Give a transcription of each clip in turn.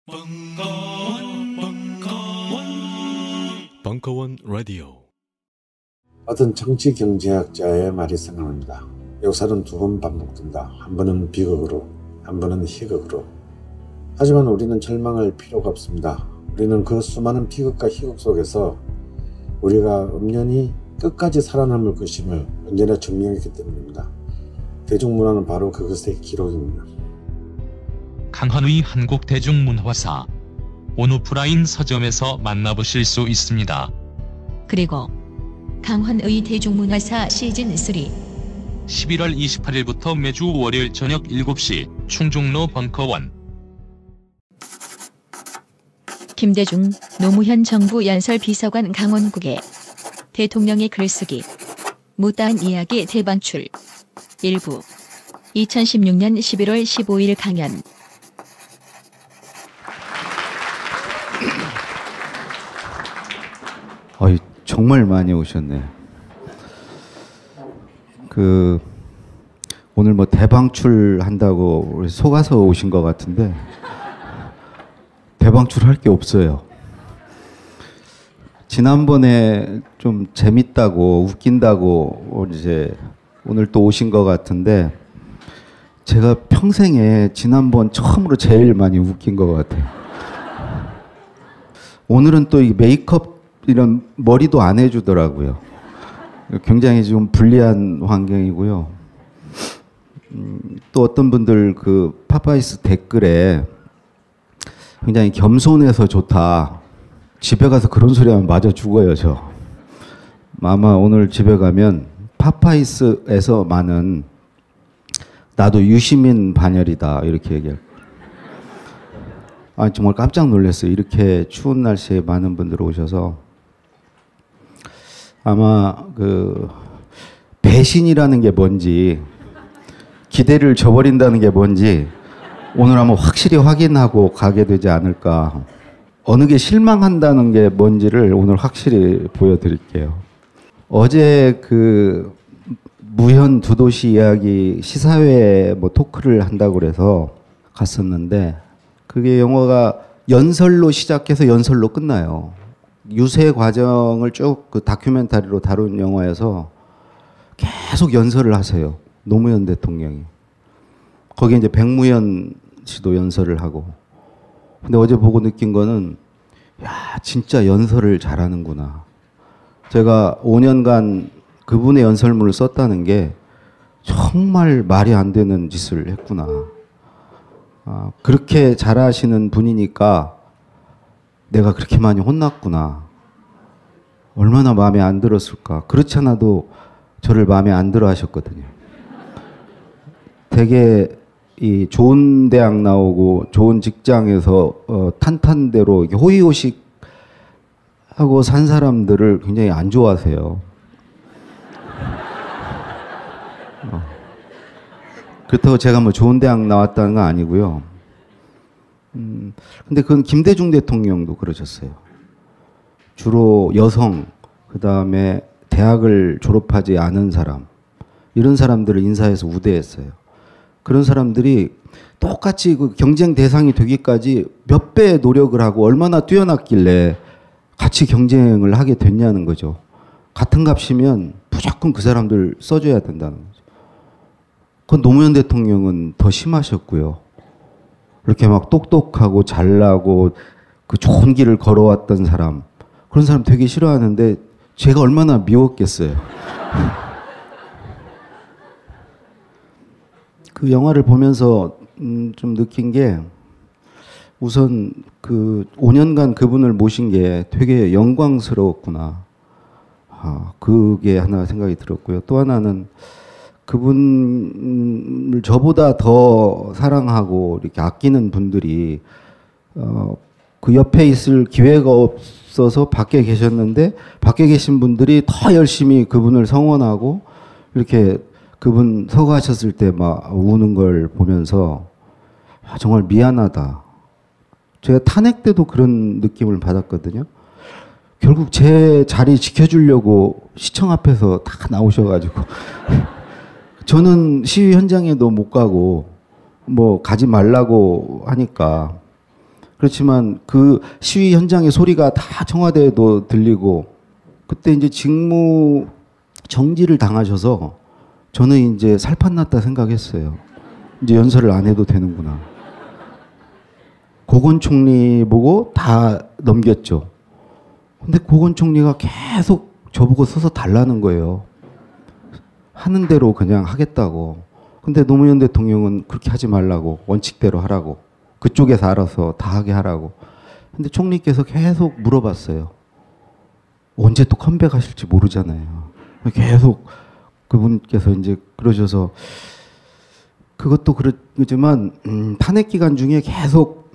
벙커원 라디오. 어떤 정치 경제학자의 말이 생각납니다. 역사는 두 번 반복된다. 한 번은 비극으로, 한 번은 희극으로. 하지만 우리는 절망할 필요가 없습니다. 우리는 그 수많은 비극과 희극 속에서 우리가 엄연히 끝까지 살아남을 것임을 언제나 증명했기 때문입니다. 대중문화는 바로 그것의 기록입니다. 강헌의 한국대중문화사 온오프라인 서점에서 만나보실 수 있습니다. 그리고 강헌의 대중문화사 시즌3 11월 28일부터 매주 월요일 저녁 7시 충중로 벙커원. 김대중, 노무현 정부 연설비서관 강원국의 대통령의 글쓰기 못다한 이야기 대방출 일부 2016년 11월 15일 강연. 정말 많이 오셨네. 오늘 뭐 대방출 한다고 속아서 오신 것 같은데 대방출 할 게 없어요. 지난번에 좀 재밌다고 웃긴다고 이제 오늘 또 오신 것 같은데 제가 평생에 지난번 처음으로 제일 많이 웃긴 것 같아요. 오늘은 또 이 메이크업 이런 머리도 안 해주더라고요. 굉장히 좀 불리한 환경이고요. 또 어떤 분들 그 파파이스 댓글에 굉장히 겸손해서 좋다. 집에 가서 그런 소리 하면 맞아 죽어요, 저. 아마 오늘 집에 가면 파파이스에서 많은 나도 유시민 반열이다 이렇게 얘기할 거예요. 정말 깜짝 놀랐어요. 이렇게 추운 날씨에 많은 분들 오셔서 아마 그 배신이라는 게 뭔지 기대를 저버린다는 게 뭔지 오늘 한번 확실히 확인하고 가게 되지 않을까. 어느 게 실망한다는 게 뭔지를 오늘 확실히 보여드릴게요. 어제 그 무현 두 도시 이야기 시사회 뭐 토크를 한다고 그래서 갔었는데 그게 영화가 연설로 시작해서 연설로 끝나요. 유세 과정을 쭉 그 다큐멘터리로 다룬 영화여서 계속 연설을 하세요. 노무현 대통령이. 거기에 이제 백무현 씨도 연설을 하고. 근데 어제 보고 느낀 거는 야, 진짜 연설을 잘하는구나. 제가 5년간 그분의 연설문을 썼다는 게 정말 말이 안 되는 짓을 했구나. 그렇게 잘하시는 분이니까 내가 그렇게 많이 혼났구나. 얼마나 마음에 안 들었을까. 그렇지 않아도 저를 마음에 안 들어 하셨거든요. 되게 이 좋은 대학 나오고 좋은 직장에서 탄탄대로 이렇게 호의호식 하고 산 사람들을 굉장히 안 좋아하세요. 그렇다고 제가 뭐 좋은 대학 나왔다는 건 아니고요. 근데 그건 김대중 대통령도 그러셨어요. 주로 여성, 그 다음에 대학을 졸업하지 않은 사람, 이런 사람들을 인사해서 우대했어요. 그런 사람들이 똑같이 그 경쟁 대상이 되기까지 몇 배의 노력을 하고 얼마나 뛰어났길래 같이 경쟁을 하게 됐냐는 거죠. 같은 값이면 무조건 그 사람들 써줘야 된다는 거죠. 그건 노무현 대통령은 더 심하셨고요. 이렇게 막 똑똑하고 잘나고 그 좋은 길을 걸어왔던 사람, 그런 사람 되게 싫어하는데 제가 얼마나 미웠겠어요. 그 영화를 보면서 좀 느낀 게 우선 그 5년간 그분을 모신 게 되게 영광스러웠구나. 그게 하나 생각이 들었고요. 또 하나는 그분을 저보다 더 사랑하고 이렇게 아끼는 분들이 그 옆에 있을 기회가 없어서 밖에 계셨는데 밖에 계신 분들이 더 열심히 그분을 성원하고 이렇게 그분 서거하셨을 때 막 우는 걸 보면서 정말 미안하다. 제가 탄핵 때도 그런 느낌을 받았거든요. 결국 제 자리 지켜주려고 시청 앞에서 다 나오셔가지고 저는 시위 현장에도 못 가고 뭐 가지 말라고 하니까 그렇지만 그 시위 현장의 소리가 다 청와대에도 들리고 그때 이제 직무 정지를 당하셔서 저는 이제 살판 났다 생각했어요. 이제 연설을 안 해도 되는구나. 고건 총리 보고 다 넘겼죠. 근데 고건 총리가 계속 저보고 서서 달라는 거예요. 하는 대로 그냥 하겠다고. 근데 노무현 대통령은 그렇게 하지 말라고, 원칙대로 하라고, 그쪽에서 알아서 다 하게 하라고. 근데 총리께서 계속 물어봤어요. 언제 또 컴백하실지 모르잖아요. 계속 그분께서 이제 그러셔서 그것도 그렇지만 탄핵 기간 중에 계속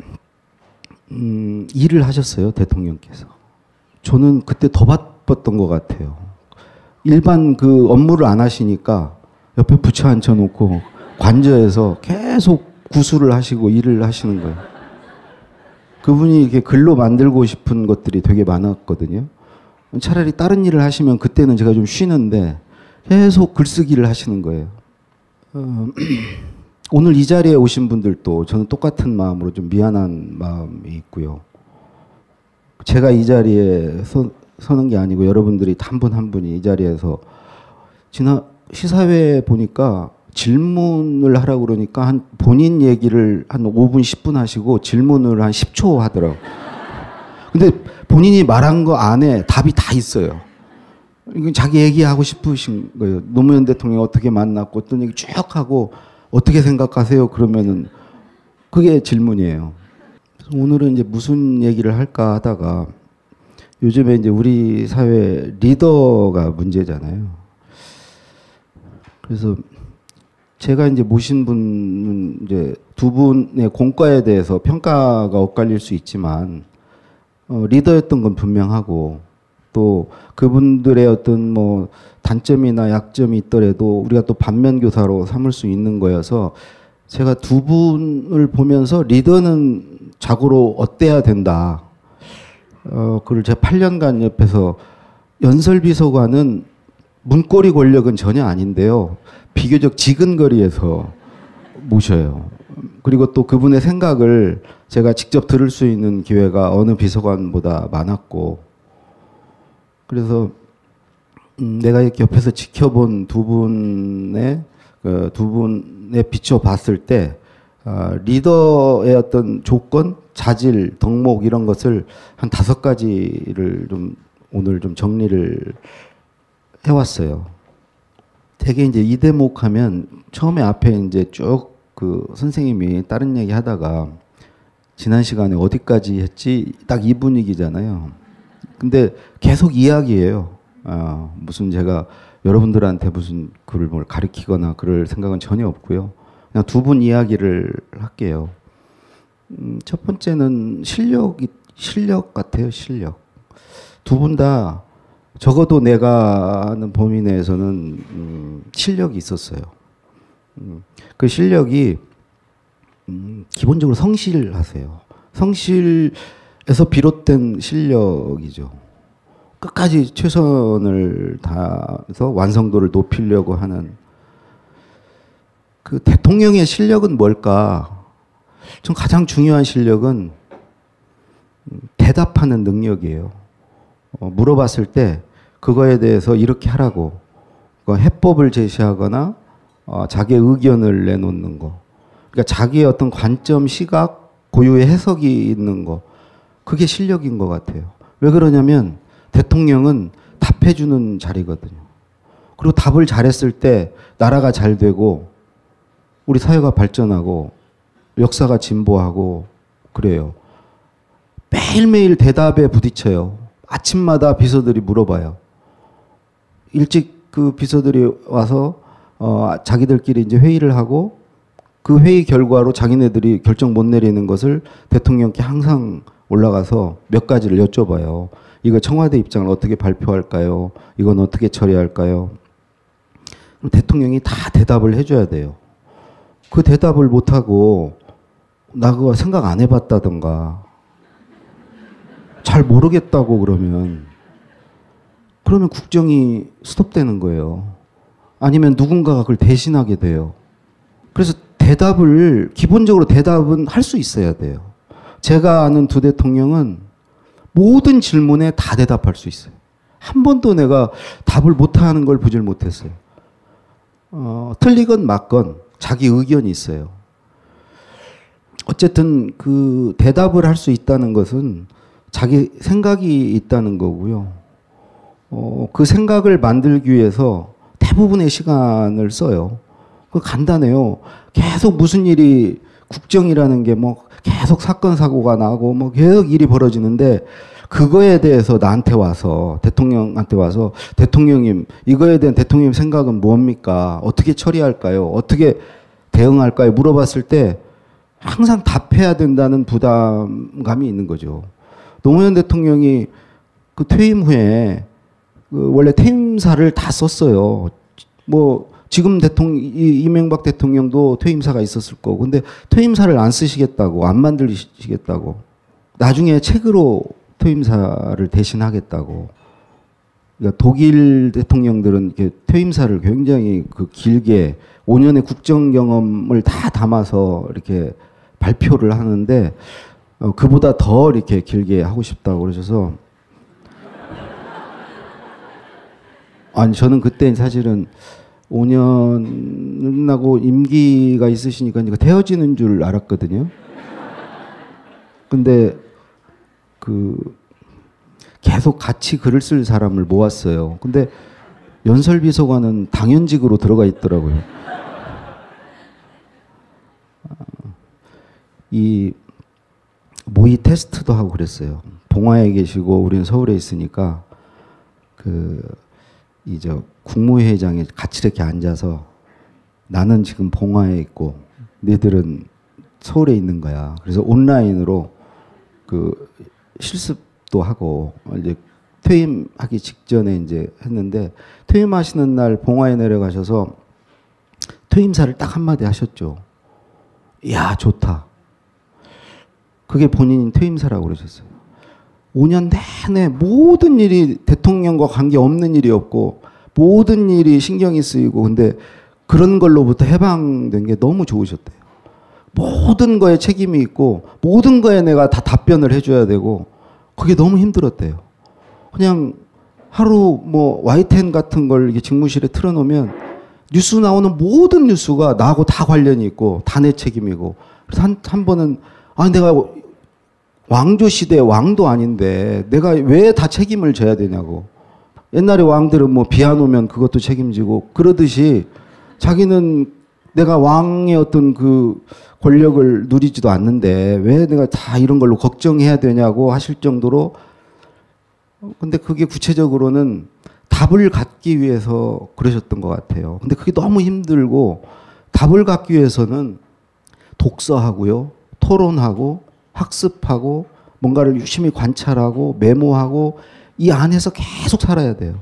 일을 하셨어요, 대통령께서. 저는 그때 더 바빴던 것 같아요. 일반 그 업무를 안 하시니까 옆에 부처 앉혀놓고 관저에서 계속 구술을 하시고 일을 하시는 거예요. 그분이 이렇게 글로 만들고 싶은 것들이 되게 많았거든요. 차라리 다른 일을 하시면 그때는 제가 좀 쉬는데 계속 글쓰기를 하시는 거예요. 오늘 이 자리에 오신 분들도 저는 똑같은 마음으로 좀 미안한 마음이 있고요. 제가 이 자리에 서는 게 아니고 여러분들이 한 분 한 분이 이 자리에서 지난 시사회에 보니까 질문을 하라고 그러니까 한 본인 얘기를 한 5분 10분 하시고 질문을 한 10초 하더라고요. 근데 본인이 말한 거 안에 답이 다 있어요. 이건 자기 얘기하고 싶으신 거예요. 노무현 대통령 어떻게 만났고 어떤 얘기 쭉 하고 어떻게 생각하세요? 그러면은 그게 질문이에요. 그래서 오늘은 이제 무슨 얘기를 할까 하다가 요즘에 이제 우리 사회 리더가 문제잖아요. 그래서 제가 이제 모신 분은 이제 두 분의 공과에 대해서 평가가 엇갈릴 수 있지만 리더였던 건 분명하고 또 그분들의 어떤 뭐 단점이나 약점이 있더라도 우리가 또 반면 교사로 삼을 수 있는 거여서 제가 두 분을 보면서 리더는 자고로 어때야 된다. 그걸 제가 8년간 옆에서 연설비서관은 문고리 권력은 전혀 아닌데요. 비교적 지근거리에서 모셔요. 그리고 또 그분의 생각을 제가 직접 들을 수 있는 기회가 어느 비서관보다 많았고 그래서 내가 이렇게 옆에서 지켜본 두 분의 비춰봤을 때 리더의 어떤 조건, 자질, 덕목 이런 것을 한 5가지를 좀 오늘 좀 정리를 해왔어요. 되게 이제 이 대목 하면 처음에 앞에 이제 쭉 그 선생님이 다른 얘기 하다가 지난 시간에 어디까지 했지? 딱 이 분위기잖아요. 근데 계속 이야기예요. 무슨 제가 여러분들한테 무슨 글을 뭘 가르치거나 그럴 생각은 전혀 없고요. 그냥 두 분 이야기를 할게요. 첫 번째는 실력 같아요. 실력. 두 분 다 적어도 내가 아는 범위 내에서는 실력이 있었어요. 그 실력이 기본적으로 성실하세요. 성실에서 비롯된 실력이죠. 끝까지 최선을 다해서 완성도를 높이려고 하는 그 대통령의 실력은 뭘까? 전 가장 중요한 실력은 대답하는 능력이에요. 물어봤을 때 그거에 대해서 이렇게 하라고 해법을 제시하거나 자기의 의견을 내놓는 거. 그러니까 자기의 어떤 관점, 시각, 고유의 해석이 있는 거. 그게 실력인 것 같아요. 왜 그러냐면 대통령은 답해주는 자리거든요. 그리고 답을 잘했을 때 나라가 잘 되고 우리 사회가 발전하고 역사가 진보하고 그래요. 매일매일 대답에 부딪혀요. 아침마다 비서들이 물어봐요. 일찍 그 비서들이 와서 자기들끼리 이제 회의를 하고 그 회의 결과로 자기네들이 결정 못 내리는 것을 대통령께 항상 올라가서 몇 가지를 여쭤봐요. 이거 청와대 입장을 어떻게 발표할까요? 이건 어떻게 처리할까요? 그럼 대통령이 다 대답을 해줘야 돼요. 그 대답을 못하고 나 그거 생각 안 해봤다던가 잘 모르겠다고 그러면 국정이 스톱되는 거예요. 아니면 누군가가 그걸 대신하게 돼요. 그래서 기본적으로 대답은 할 수 있어야 돼요. 제가 아는 두 대통령은 모든 질문에 다 대답할 수 있어요. 한 번도 내가 답을 못하는 걸 보질 못했어요. 틀리건 맞건 자기 의견이 있어요. 어쨌든 그 대답을 할 수 있다는 것은 자기 생각이 있다는 거고요. 그 생각을 만들기 위해서 대부분의 시간을 써요. 그 간단해요. 계속 무슨 일이 국정이라는 게 뭐 계속 사건 사고가 나고 뭐 계속 일이 벌어지는데 그거에 대해서 나한테 와서 대통령한테 와서 대통령님 이거에 대한 대통령님 생각은 뭡니까? 어떻게 처리할까요? 어떻게 대응할까요? 물어봤을 때 항상 답해야 된다는 부담감이 있는 거죠. 노무현 대통령이 그 퇴임 후에 그 원래 퇴임사를 다 썼어요. 뭐 지금 이명박 대통령도 퇴임사가 있었을 거고, 근데 퇴임사를 안 쓰시겠다고, 안 만들시겠다고, 나중에 책으로 퇴임사를 대신하겠다고. 그러니까 독일 대통령들은 이렇게 퇴임사를 굉장히 그 길게 5년의 국정 경험을 다 담아서 이렇게 발표를 하는데 그보다 더 이렇게 길게 하고 싶다고 그러셔서 아니 저는 그때 사실은 5년 나고 임기가 있으시니까 이거 태워지는 줄 알았거든요. 근데 그 계속 같이 글을 쓸 사람을 모았어요. 근데 연설비서관은 당연직으로 들어가 있더라고요. 이 모의 테스트도 하고 그랬어요. 봉화에 계시고 우리는 서울에 있으니까 이제 국무회의장에 같이 이렇게 앉아서 나는 지금 봉화에 있고 너희들은 서울에 있는 거야. 그래서 온라인으로 그 실습도 하고 이제 퇴임하기 직전에 이제 했는데 퇴임하시는 날 봉화에 내려가셔서 퇴임사를 딱 한마디 하셨죠. 야, 좋다. 그게 본인이 퇴임사라고 그러셨어요. 5년 내내 모든 일이 대통령과 관계없는 일이 없고 모든 일이 신경이 쓰이고 근데 그런 걸로부터 해방된 게 너무 좋으셨대요. 모든 거에 책임이 있고 모든 거에 내가 다 답변을 해줘야 되고 그게 너무 힘들었대요. 그냥 하루 뭐 YTN 같은 걸 이렇게 직무실에 틀어놓으면 뉴스 나오는 모든 뉴스가 나하고 다 관련이 있고 다 내 책임이고 그래서 한 번은 내가 왕조 시대 왕도 아닌데 내가 왜 다 책임을 져야 되냐고. 옛날에 왕들은 뭐 비 안 오면 그것도 책임지고 그러듯이 자기는 내가 왕의 어떤 그 권력을 누리지도 않는데 왜 내가 다 이런 걸로 걱정해야 되냐고 하실 정도로. 근데 그게 구체적으로는 답을 갖기 위해서 그러셨던 것 같아요. 근데 그게 너무 힘들고 답을 갖기 위해서는 독서하고요, 토론하고 학습하고 뭔가를 유심히 관찰하고 메모하고 이 안에서 계속 살아야 돼요.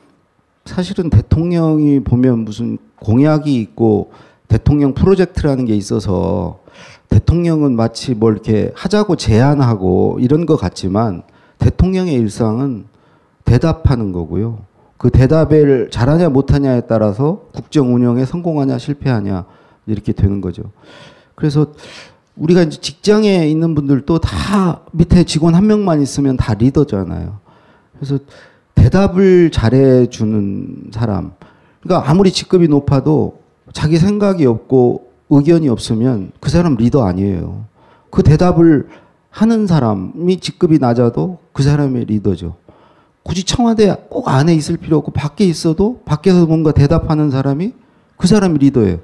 사실은 대통령이 보면 무슨 공약이 있고 대통령 프로젝트라는 게 있어서 대통령은 마치 뭘 이렇게 하자고 제안하고 이런 것 같지만 대통령의 일상은 대답하는 거고요. 그 대답을 잘하냐 못하냐에 따라서 국정 운영에 성공하냐 실패하냐 이렇게 되는 거죠. 그래서 우리가 이제 직장에 있는 분들도 다 밑에 직원 한 명만 있으면 다 리더잖아요. 그래서 대답을 잘해주는 사람. 그러니까 아무리 직급이 높아도 자기 생각이 없고 의견이 없으면 그 사람 리더 아니에요. 그 대답을 하는 사람이 직급이 낮아도 그 사람의 리더죠. 굳이 청와대 꼭 안에 있을 필요 없고 밖에 있어도 밖에서 뭔가 대답하는 사람이 그 사람이 리더예요.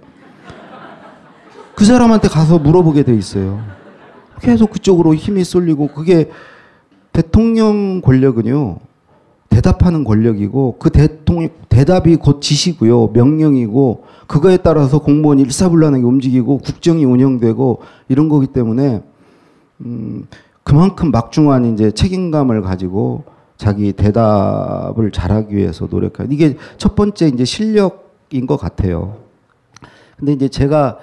그 사람한테 가서 물어보게 돼 있어요. 계속 그쪽으로 힘이 쏠리고 그게 대통령 권력은요. 대답하는 권력이고 그 대답이 곧 지시고요. 명령이고 그거에 따라서 공무원이 일사불란하게 움직이고 국정이 운영되고 이런 거기 때문에 그만큼 막중한 이제 책임감을 가지고 자기 대답을 잘하기 위해서 노력하는 이게 첫 번째 이제 실력인 것 같아요. 근데 이제 제가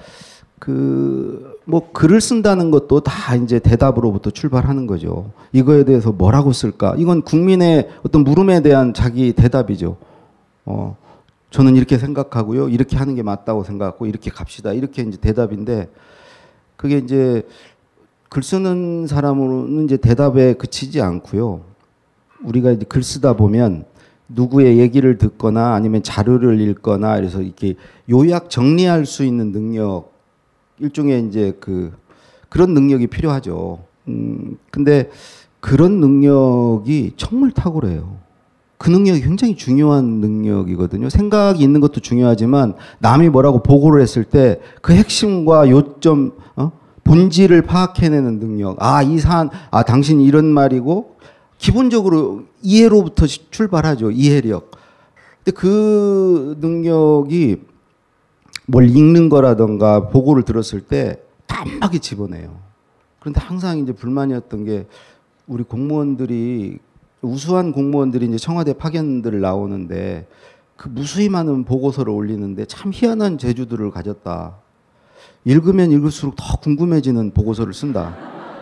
뭐 글을 쓴다는 것도 다 이제 대답으로부터 출발하는 거죠. 이거에 대해서 뭐라고 쓸까? 이건 국민의 어떤 물음에 대한 자기 대답이죠. 저는 이렇게 생각하고요. 이렇게 하는 게 맞다고 생각하고 이렇게 갑시다. 이렇게 이제 대답인데 그게 이제 글 쓰는 사람으로는 이제 대답에 그치지 않고요. 우리가 이제 글 쓰다 보면 누구의 얘기를 듣거나 아니면 자료를 읽거나 그래서 이렇게 요약 정리할 수 있는 능력, 일종의 이제 그런 능력이 필요하죠. 근데 그런 능력이 정말 탁월해요. 그 능력이 굉장히 중요한 능력이거든요. 생각이 있는 것도 중요하지만 남이 뭐라고 보고를 했을 때 그 핵심과 요점, 본질을 파악해내는 능력. 이 사안, 당신이 이런 말이고, 기본적으로 이해로부터 출발하죠. 이해력. 근데 그 능력이 뭘 읽는 거라던가 보고를 들었을 때 단박에 집어내요. 그런데 항상 이제 불만이었던 게 우리 공무원들이, 우수한 공무원들이 이제 청와대 파견들을 나오는데 그 무수히 많은 보고서를 올리는데 참 희한한 재주들을 가졌다. 읽으면 읽을수록 더 궁금해지는 보고서를 쓴다.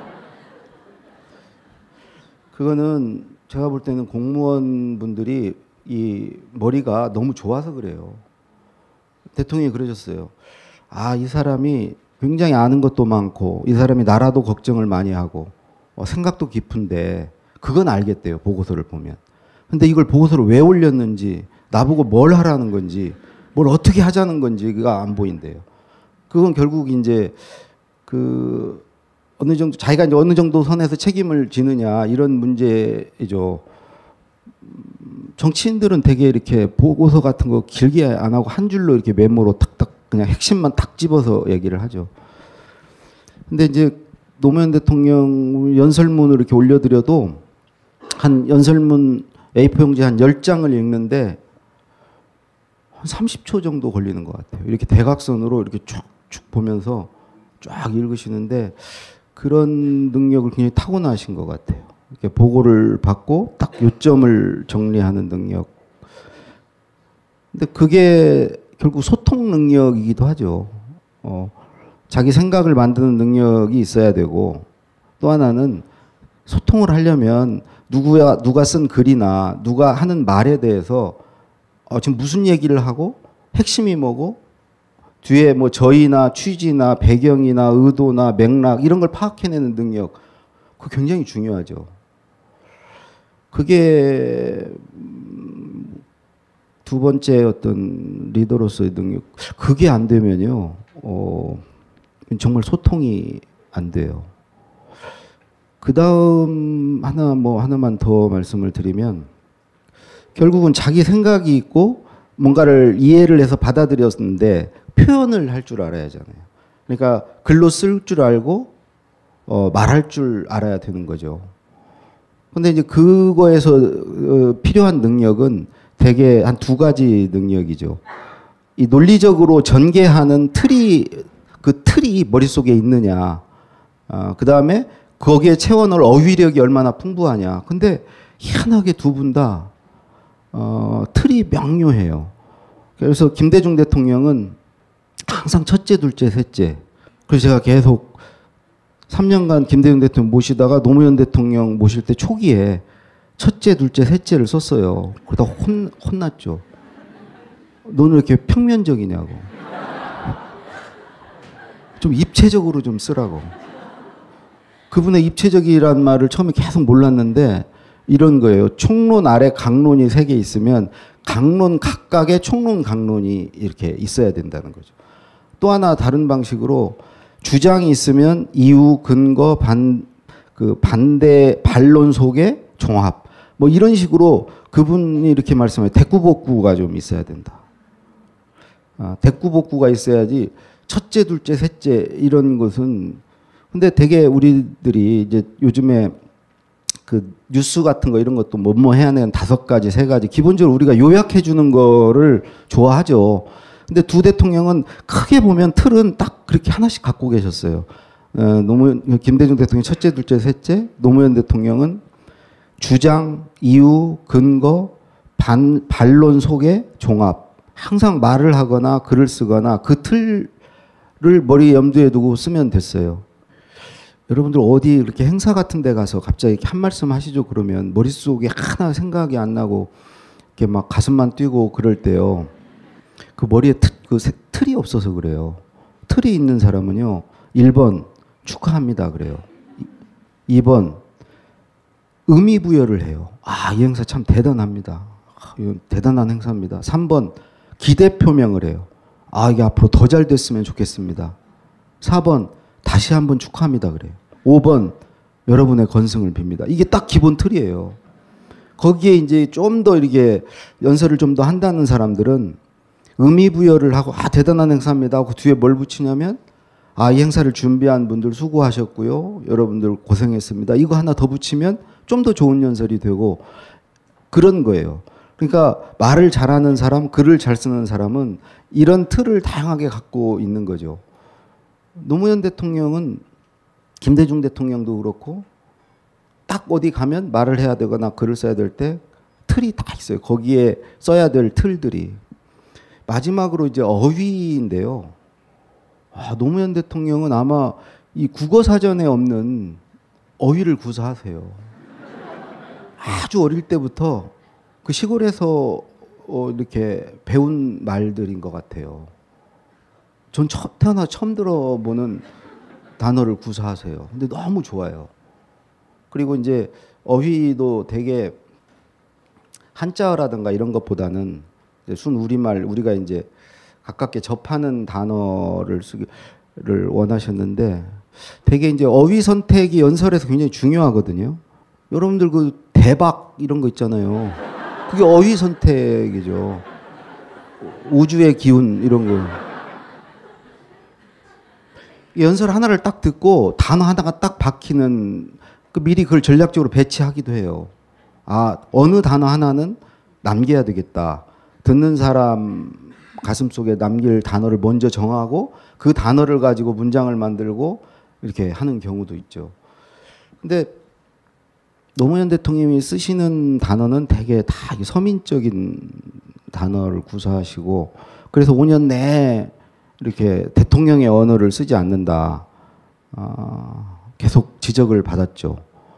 그거는 제가 볼 때는 공무원분들이 이 머리가 너무 좋아서 그래요. 대통령이 그러셨어요. 이 사람이 굉장히 아는 것도 많고 이 사람이 나라도 걱정을 많이 하고 생각도 깊은데 그건 알겠대요. 보고서를 보면. 근데 이걸 보고서를 왜 올렸는지 나보고 뭘 하라는 건지 뭘 어떻게 하자는 건지가 안 보인대요. 그건 결국 이제 어느 정도 자기가 이제 어느 정도 선에서 책임을 지느냐 이런 문제이죠. 정치인들은 되게 이렇게 보고서 같은 거 길게 안 하고 한 줄로 이렇게 메모로 탁탁 그냥 핵심만 탁 집어서 얘기를 하죠. 근데 이제 노무현 대통령 연설문을 이렇게 올려드려도 한 연설문 A4 용지 한 10장을 읽는데 한 30초 정도 걸리는 것 같아요. 이렇게 대각선으로 이렇게 쭉쭉 보면서 쫙 읽으시는데 그런 능력을 굉장히 타고나신 것 같아요. 이렇게 보고를 받고 딱 요점을 정리하는 능력. 근데 그게 결국 소통 능력이기도 하죠. 자기 생각을 만드는 능력이 있어야 되고 또 하나는 소통을 하려면 누가 쓴 글이나 누가 하는 말에 대해서 지금 무슨 얘기를 하고 핵심이 뭐고 뒤에 뭐 저의나 취지나 배경이나 의도나 맥락 이런 걸 파악해내는 능력 그거 굉장히 중요하죠. 그게 두 번째 어떤 리더로서의 능력. 그게 안 되면요, 정말 소통이 안 돼요. 그 다음 하나만 더 말씀을 드리면 결국은 자기 생각이 있고 뭔가를 이해를 해서 받아들였는데 표현을 할 줄 알아야 하잖아요. 그러니까 글로 쓸 줄 알고 말할 줄 알아야 되는 거죠. 근데 이제 그거에서 필요한 능력은 대개 한 두 가지 능력이죠. 이 논리적으로 전개하는 그 틀이 머릿속에 있느냐. 그 다음에 거기에 채워넣을 어휘력이 얼마나 풍부하냐. 근데 희한하게 두 분 다 틀이 명료해요. 그래서 김대중 대통령은 항상 첫째, 둘째, 셋째. 그래서 제가 계속 3년간 김대중 대통령 모시다가 노무현 대통령 모실 때 초기에 첫째, 둘째, 셋째를 썼어요. 그러다 혼났죠. 너는 왜 이렇게 평면적이냐고. 좀 입체적으로 좀 쓰라고. 그분의 입체적이라는 말을 처음에 계속 몰랐는데 이런 거예요. 총론 아래 강론이 3개 있으면 강론 각각의 총론 강론이 이렇게 있어야 된다는 거죠. 또 하나 다른 방식으로 주장이 있으면 이유, 근거, 반대, 반론 속의 종합. 뭐 이런 식으로 그분이 이렇게 말씀해요. 대꾸복구가 좀 있어야 된다. 대꾸복구가 있어야지 첫째, 둘째, 셋째 이런 것은 근데 되게 우리들이 이제 요즘에 그 뉴스 같은 거 이런 것도 뭐뭐 해야 하는 5가지, 3가지 기본적으로 우리가 요약해 주는 거를 좋아하죠. 근데 두 대통령은 크게 보면 틀은 딱 그렇게 하나씩 갖고 계셨어요. 김대중 대통령 첫째, 둘째, 셋째, 노무현 대통령은 주장, 이유, 근거, 반론 속의 종합. 항상 말을 하거나 글을 쓰거나 그 틀을 머리에 염두에 두고 쓰면 됐어요. 여러분들 어디 이렇게 행사 같은 데 가서 갑자기 이렇게 한 말씀 하시죠 그러면 머릿속에 하나 생각이 안 나고 이렇게 막 가슴만 뛰고 그럴 때요. 그 머리에 틀이 없어서 그래요. 틀이 있는 사람은요. 1번 축하합니다 그래요. 2번 의미 부여를 해요. 아, 이 행사 참 대단합니다. 아, 이건 대단한 행사입니다. 3번 기대 표명을 해요. 아, 이게 앞으로 더 잘 됐으면 좋겠습니다. 4번 다시 한번 축하합니다 그래요. 5번 여러분의 건승을 빕니다. 이게 딱 기본 틀이에요. 거기에 이제 좀 더 이렇게 연설을 좀 더 한다는 사람들은 의미 부여를 하고 아, 대단한 행사입니다 하고 뒤에 뭘 붙이냐면 아, 이 행사를 준비한 분들 수고하셨고요. 여러분들 고생했습니다. 이거 하나 더 붙이면 좀 더 좋은 연설이 되고 그런 거예요. 그러니까 말을 잘하는 사람, 글을 잘 쓰는 사람은 이런 틀을 다양하게 갖고 있는 거죠. 노무현 대통령은 김대중 대통령도 그렇고 딱 어디 가면 말을 해야 되거나 글을 써야 될 때 틀이 다 있어요. 거기에 써야 될 틀들이. 마지막으로 이제 어휘인데요. 아, 노무현 대통령은 아마 이 국어 사전에 없는 어휘를 구사하세요. 아주 어릴 때부터 그 시골에서 이렇게 배운 말들인 것 같아요. 전 태어나 처음 들어보는 단어를 구사하세요. 근데 너무 좋아요. 그리고 이제 어휘도 되게 한자어라든가 이런 것보다는 순 우리말, 우리가 이제 가깝게 접하는 단어를 쓰기를 원하셨는데 되게 이제 어휘 선택이 연설에서 굉장히 중요하거든요. 여러분들 그 대박 이런 거 있잖아요. 그게 어휘 선택이죠. 우주의 기운 이런 거. 연설 하나를 딱 듣고 단어 하나가 딱 박히는 그 미리 그걸 전략적으로 배치하기도 해요. 아, 어느 단어 하나는 남겨야 되겠다. 듣는 사람 가슴속에 남길 단어를 먼저 정하고 그 단어를 가지고 문장을 만들고 이렇게 하는 경우도 있죠. 근데 노무현 대통령이 쓰시는 단어는 되게 다 서민적인 단어를 구사하시고 그래서 5년 내에 이렇게 대통령의 언어를 쓰지 않는다. 계속 지적을 받았죠.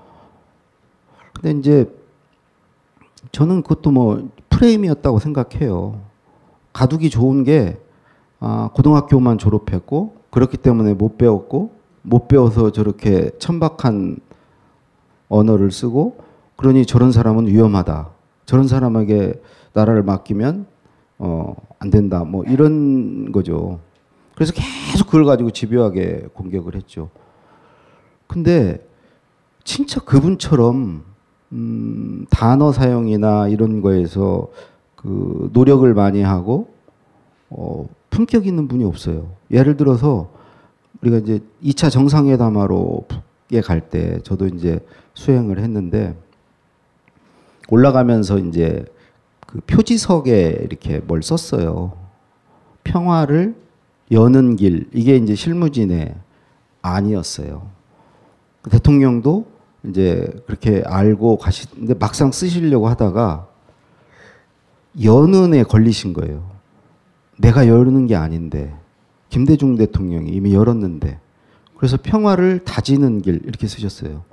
근데 이제 저는 그것도 뭐 프레임이었다고 생각해요. 가두기 좋은 게 고등학교만 졸업했고 그렇기 때문에 못 배웠고 못 배워서 저렇게 천박한 언어를 쓰고 그러니 저런 사람은 위험하다. 저런 사람에게 나라를 맡기면 안 된다. 뭐 이런 거죠. 그래서 계속 그걸 가지고 집요하게 공격을 했죠. 근데 진짜 그분처럼 단어 사용이나 이런 거에서 그 노력을 많이 하고 품격 있는 분이 없어요. 예를 들어서 우리가 이제 2차 정상회담하러 북에 갈 때 저도 이제 수행을 했는데 올라가면서 이제 그 표지석에 이렇게 뭘 썼어요. 평화를 여는 길. 이게 이제 실무진의 안이었어요. 대통령도 이제 그렇게 알고 가시는데 막상 쓰시려고 하다가 여는에 걸리신 거예요. 내가 여는 게 아닌데 김대중 대통령이 이미 열었는데 그래서 평화를 다지는 길 이렇게 쓰셨어요.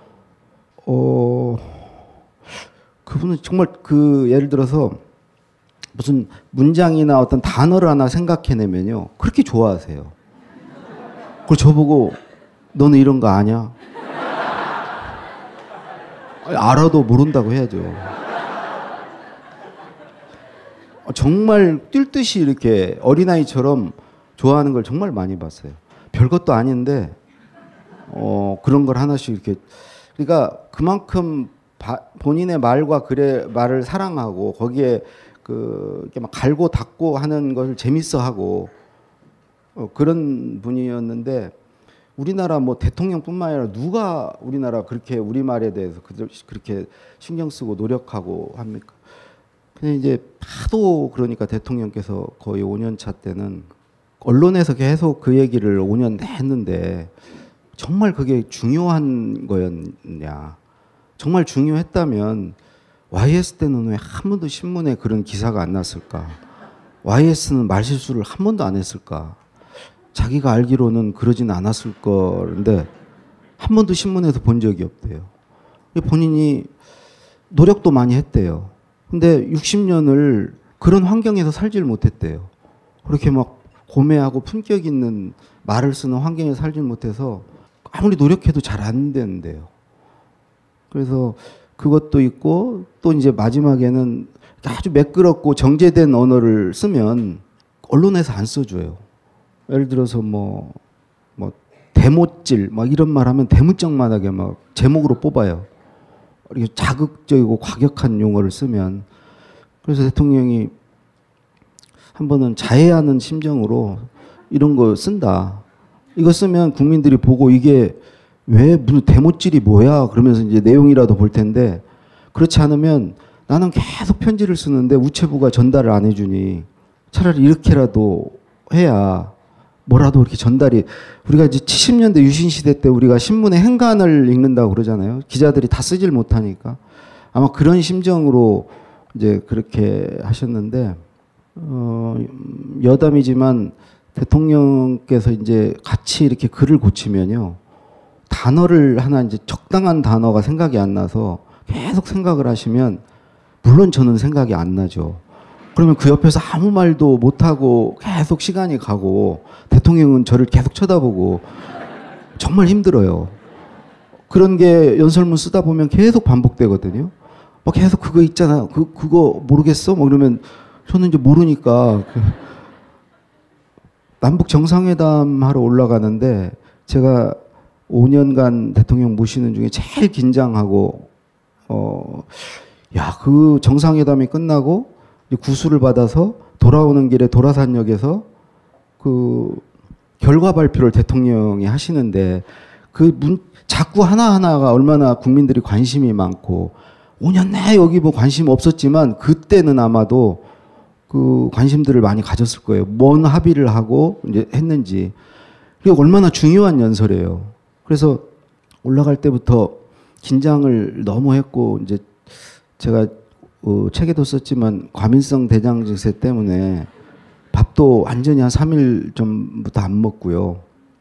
그분은 정말 그 예를 들어서 무슨 문장이나 어떤 단어를 하나 생각해내면요 그렇게 좋아하세요. 그걸 저보고 너는 이런 거 아냐? 알아도 모른다고 해야죠. 정말 뛸 듯이 이렇게 어린아이처럼 좋아하는 걸 정말 많이 봤어요. 별것도 아닌데 그런 걸 하나씩 이렇게 그러니까 그만큼 본인의 말과 글의 말을 사랑하고 거기에 이렇게 막 갈고 닦고 하는 것을 재밌어하고 그런 분이었는데 우리나라 뭐 대통령뿐만 아니라 누가 우리나라 그렇게 우리말에 대해서 그렇게 신경 쓰고 노력하고 합니까? 근데 이제 하도 그러니까 대통령께서 거의 5년 차 때는 언론에서 계속 그 얘기를 5년 했는데 정말 그게 중요한 거였냐? 정말 중요했다면 YS 때는 왜 한 번도 신문에 그런 기사가 안 났을까? YS는 말실수를 한 번도 안 했을까? 자기가 알기로는 그러진 않았을 거인데 한 번도 신문에서 본 적이 없대요. 본인이 노력도 많이 했대요. 근데 60년을 그런 환경에서 살질 못했대요. 그렇게 막 고매하고 품격 있는 말을 쓰는 환경에 살질 못해서 아무리 노력해도 잘 안 되는데요. 그래서 그것도 있고 또 이제 마지막에는 아주 매끄럽고 정제된 언어를 쓰면 언론에서 안 써줘요. 예를 들어서 뭐 대못질 막 이런 말 하면 대문짝만하게 막 제목으로 뽑아요. 이렇게 자극적이고 과격한 용어를 쓰면. 그래서 대통령이 한 번은 자해하는 심정으로 이런 거 쓴다. 이거 쓰면 국민들이 보고 이게 왜 무슨 대못질이 뭐야 그러면서 이제 내용이라도 볼 텐데, 그렇지 않으면 나는 계속 편지를 쓰는데 우체부가 전달을 안 해주니 차라리 이렇게라도 해야 뭐라도 이렇게 전달이. 우리가 이제 70년대 유신 시대 때 우리가 신문에 행간을 읽는다고 그러잖아요. 기자들이 다 쓰질 못하니까. 아마 그런 심정으로 이제 그렇게 하셨는데, 여담이지만 대통령께서 이제 같이 이렇게 글을 고치면요, 단어를 하나 이제 적당한 단어가 생각이 안 나서 계속 생각을 하시면, 물론 저는 생각이 안 나죠. 그러면 그 옆에서 아무 말도 못하고 계속 시간이 가고 대통령은 저를 계속 쳐다보고 정말 힘들어요. 그런 게 연설문 쓰다 보면 계속 반복되거든요. 막 계속 그거 있잖아. 그거 모르겠어? 뭐 그러면 저는 이제 모르니까. 남북 정상회담 하러 올라가는데 제가 5년간 대통령 모시는 중에 제일 긴장하고, 그 정상회담이 끝나고 구수를 받아서 돌아오는 길에 도라산역에서 그 결과 발표를 대통령이 하시는데, 자꾸 하나하나가 얼마나 국민들이 관심이 많고, 5년 내에 여기 뭐 관심 없었지만 그때는 아마도 그 관심들을 많이 가졌을 거예요. 뭔 합의를 하고 이제 했는지. 그리고 얼마나 중요한 연설이에요. 그래서 올라갈 때부터 긴장을 너무 했고, 이제 제가 책에도 썼지만 과민성 대장 증세 때문에 밥도 완전히 한 3일 전부터 안 먹고요.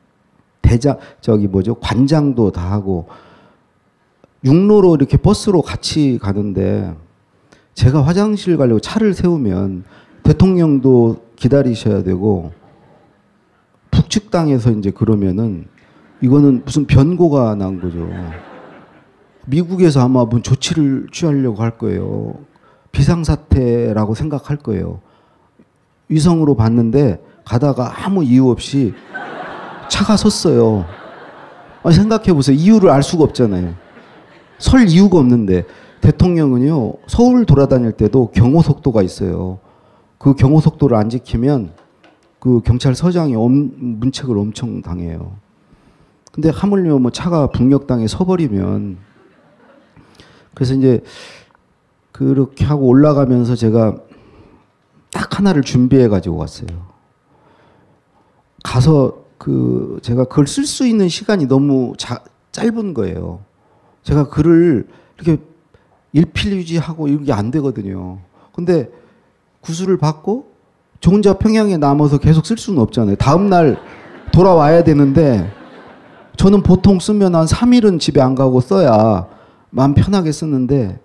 관장도 다 하고, 육로로 이렇게 버스로 같이 가는데 제가 화장실 가려고 차를 세우면 대통령도 기다리셔야 되고, 북측당에서 이제 그러면은 이거는 무슨 변고가 난 거죠. 미국에서 아마 무슨 조치를 취하려고 할 거예요. 비상사태라고 생각할 거예요. 위성으로 봤는데 가다가 아무 이유 없이 차가 섰어요. 생각해 보세요. 이유를 알 수가 없잖아요. 설 이유가 없는데. 대통령은요, 서울 돌아다닐 때도 경호속도가 있어요. 그 경호속도를 안 지키면 그 경찰서장이 문책을 엄청 당해요. 근데 하물며 뭐 차가 북녘땅에 서버리면. 그래서 이제 그렇게 하고 올라가면서 제가 딱 하나를 준비해 가지고 왔어요. 가서 제가 그걸 쓸 수 있는 시간이 너무 짧은 거예요. 제가 글을 이렇게 일필유지하고 이게 안 되거든요. 근데 구술을 받고 저 혼자 평양에 남아서 계속 쓸 수는 없잖아요. 다음 날 돌아와야 되는데, 저는 보통 쓰면 한 3일은 집에 안 가고 써야 마음 편하게 쓰는데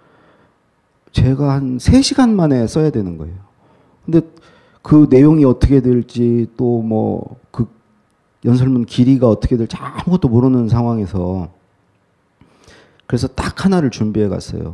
제가 한 3시간 만에 써야 되는 거예요. 근데 그 내용이 어떻게 될지, 또 뭐 그 연설문 길이가 어떻게 될지 아무것도 모르는 상황에서, 그래서 딱 하나를 준비해 갔어요.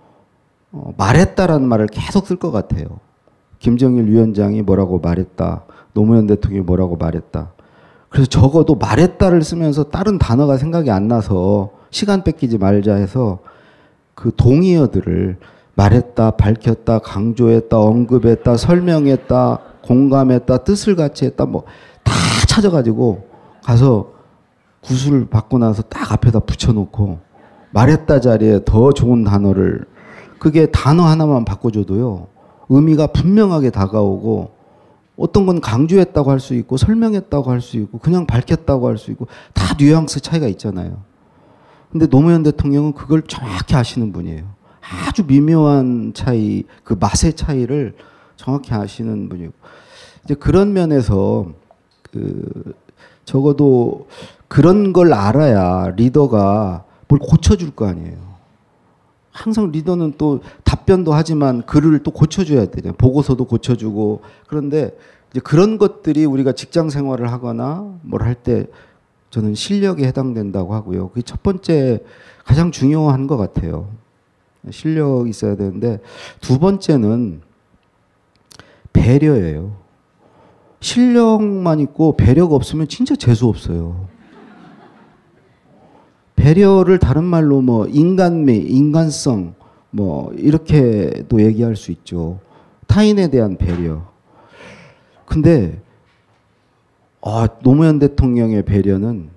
말했다라는 말을 계속 쓸 것 같아요. 김정일 위원장이 뭐라고 말했다. 노무현 대통령이 뭐라고 말했다. 그래서 적어도 말했다를 쓰면서 다른 단어가 생각이 안 나서 시간 뺏기지 말자 해서 그 동의어들을 말했다, 밝혔다, 강조했다, 언급했다, 설명했다, 공감했다, 뜻을 같이 했다, 뭐 다 찾아가지고 가서 구술을 받고 나서 딱 앞에다 붙여놓고, 말했다 자리에 더 좋은 단어를, 그게 단어 하나만 바꿔줘도요, 의미가 분명하게 다가오고, 어떤 건 강조했다고 할 수 있고, 설명했다고 할 수 있고, 그냥 밝혔다고 할 수 있고, 다 뉘앙스 차이가 있잖아요. 근데 노무현 대통령은 그걸 정확히 아시는 분이에요. 아주 미묘한 차이, 그 맛의 차이를 정확히 아시는 분이고. 이제 그런 면에서 적어도 그런 걸 알아야 리더가 뭘 고쳐줄 거 아니에요. 항상 리더는 또 답변도 하지만 글을 또 고쳐줘야 되잖아요. 보고서도 고쳐주고. 그런데 이제 그런 것들이 우리가 직장 생활을 하거나 뭘 할 때 저는 실력에 해당된다고 하고요. 그게 첫 번째 가장 중요한 것 같아요. 실력이 있어야 되는데 두 번째는 배려예요. 실력만 있고 배려가 없으면 진짜 재수 없어요. 배려를 다른 말로 뭐 인간미, 인간성 뭐 이렇게도 얘기할 수 있죠. 타인에 대한 배려. 근데 노무현 대통령의 배려는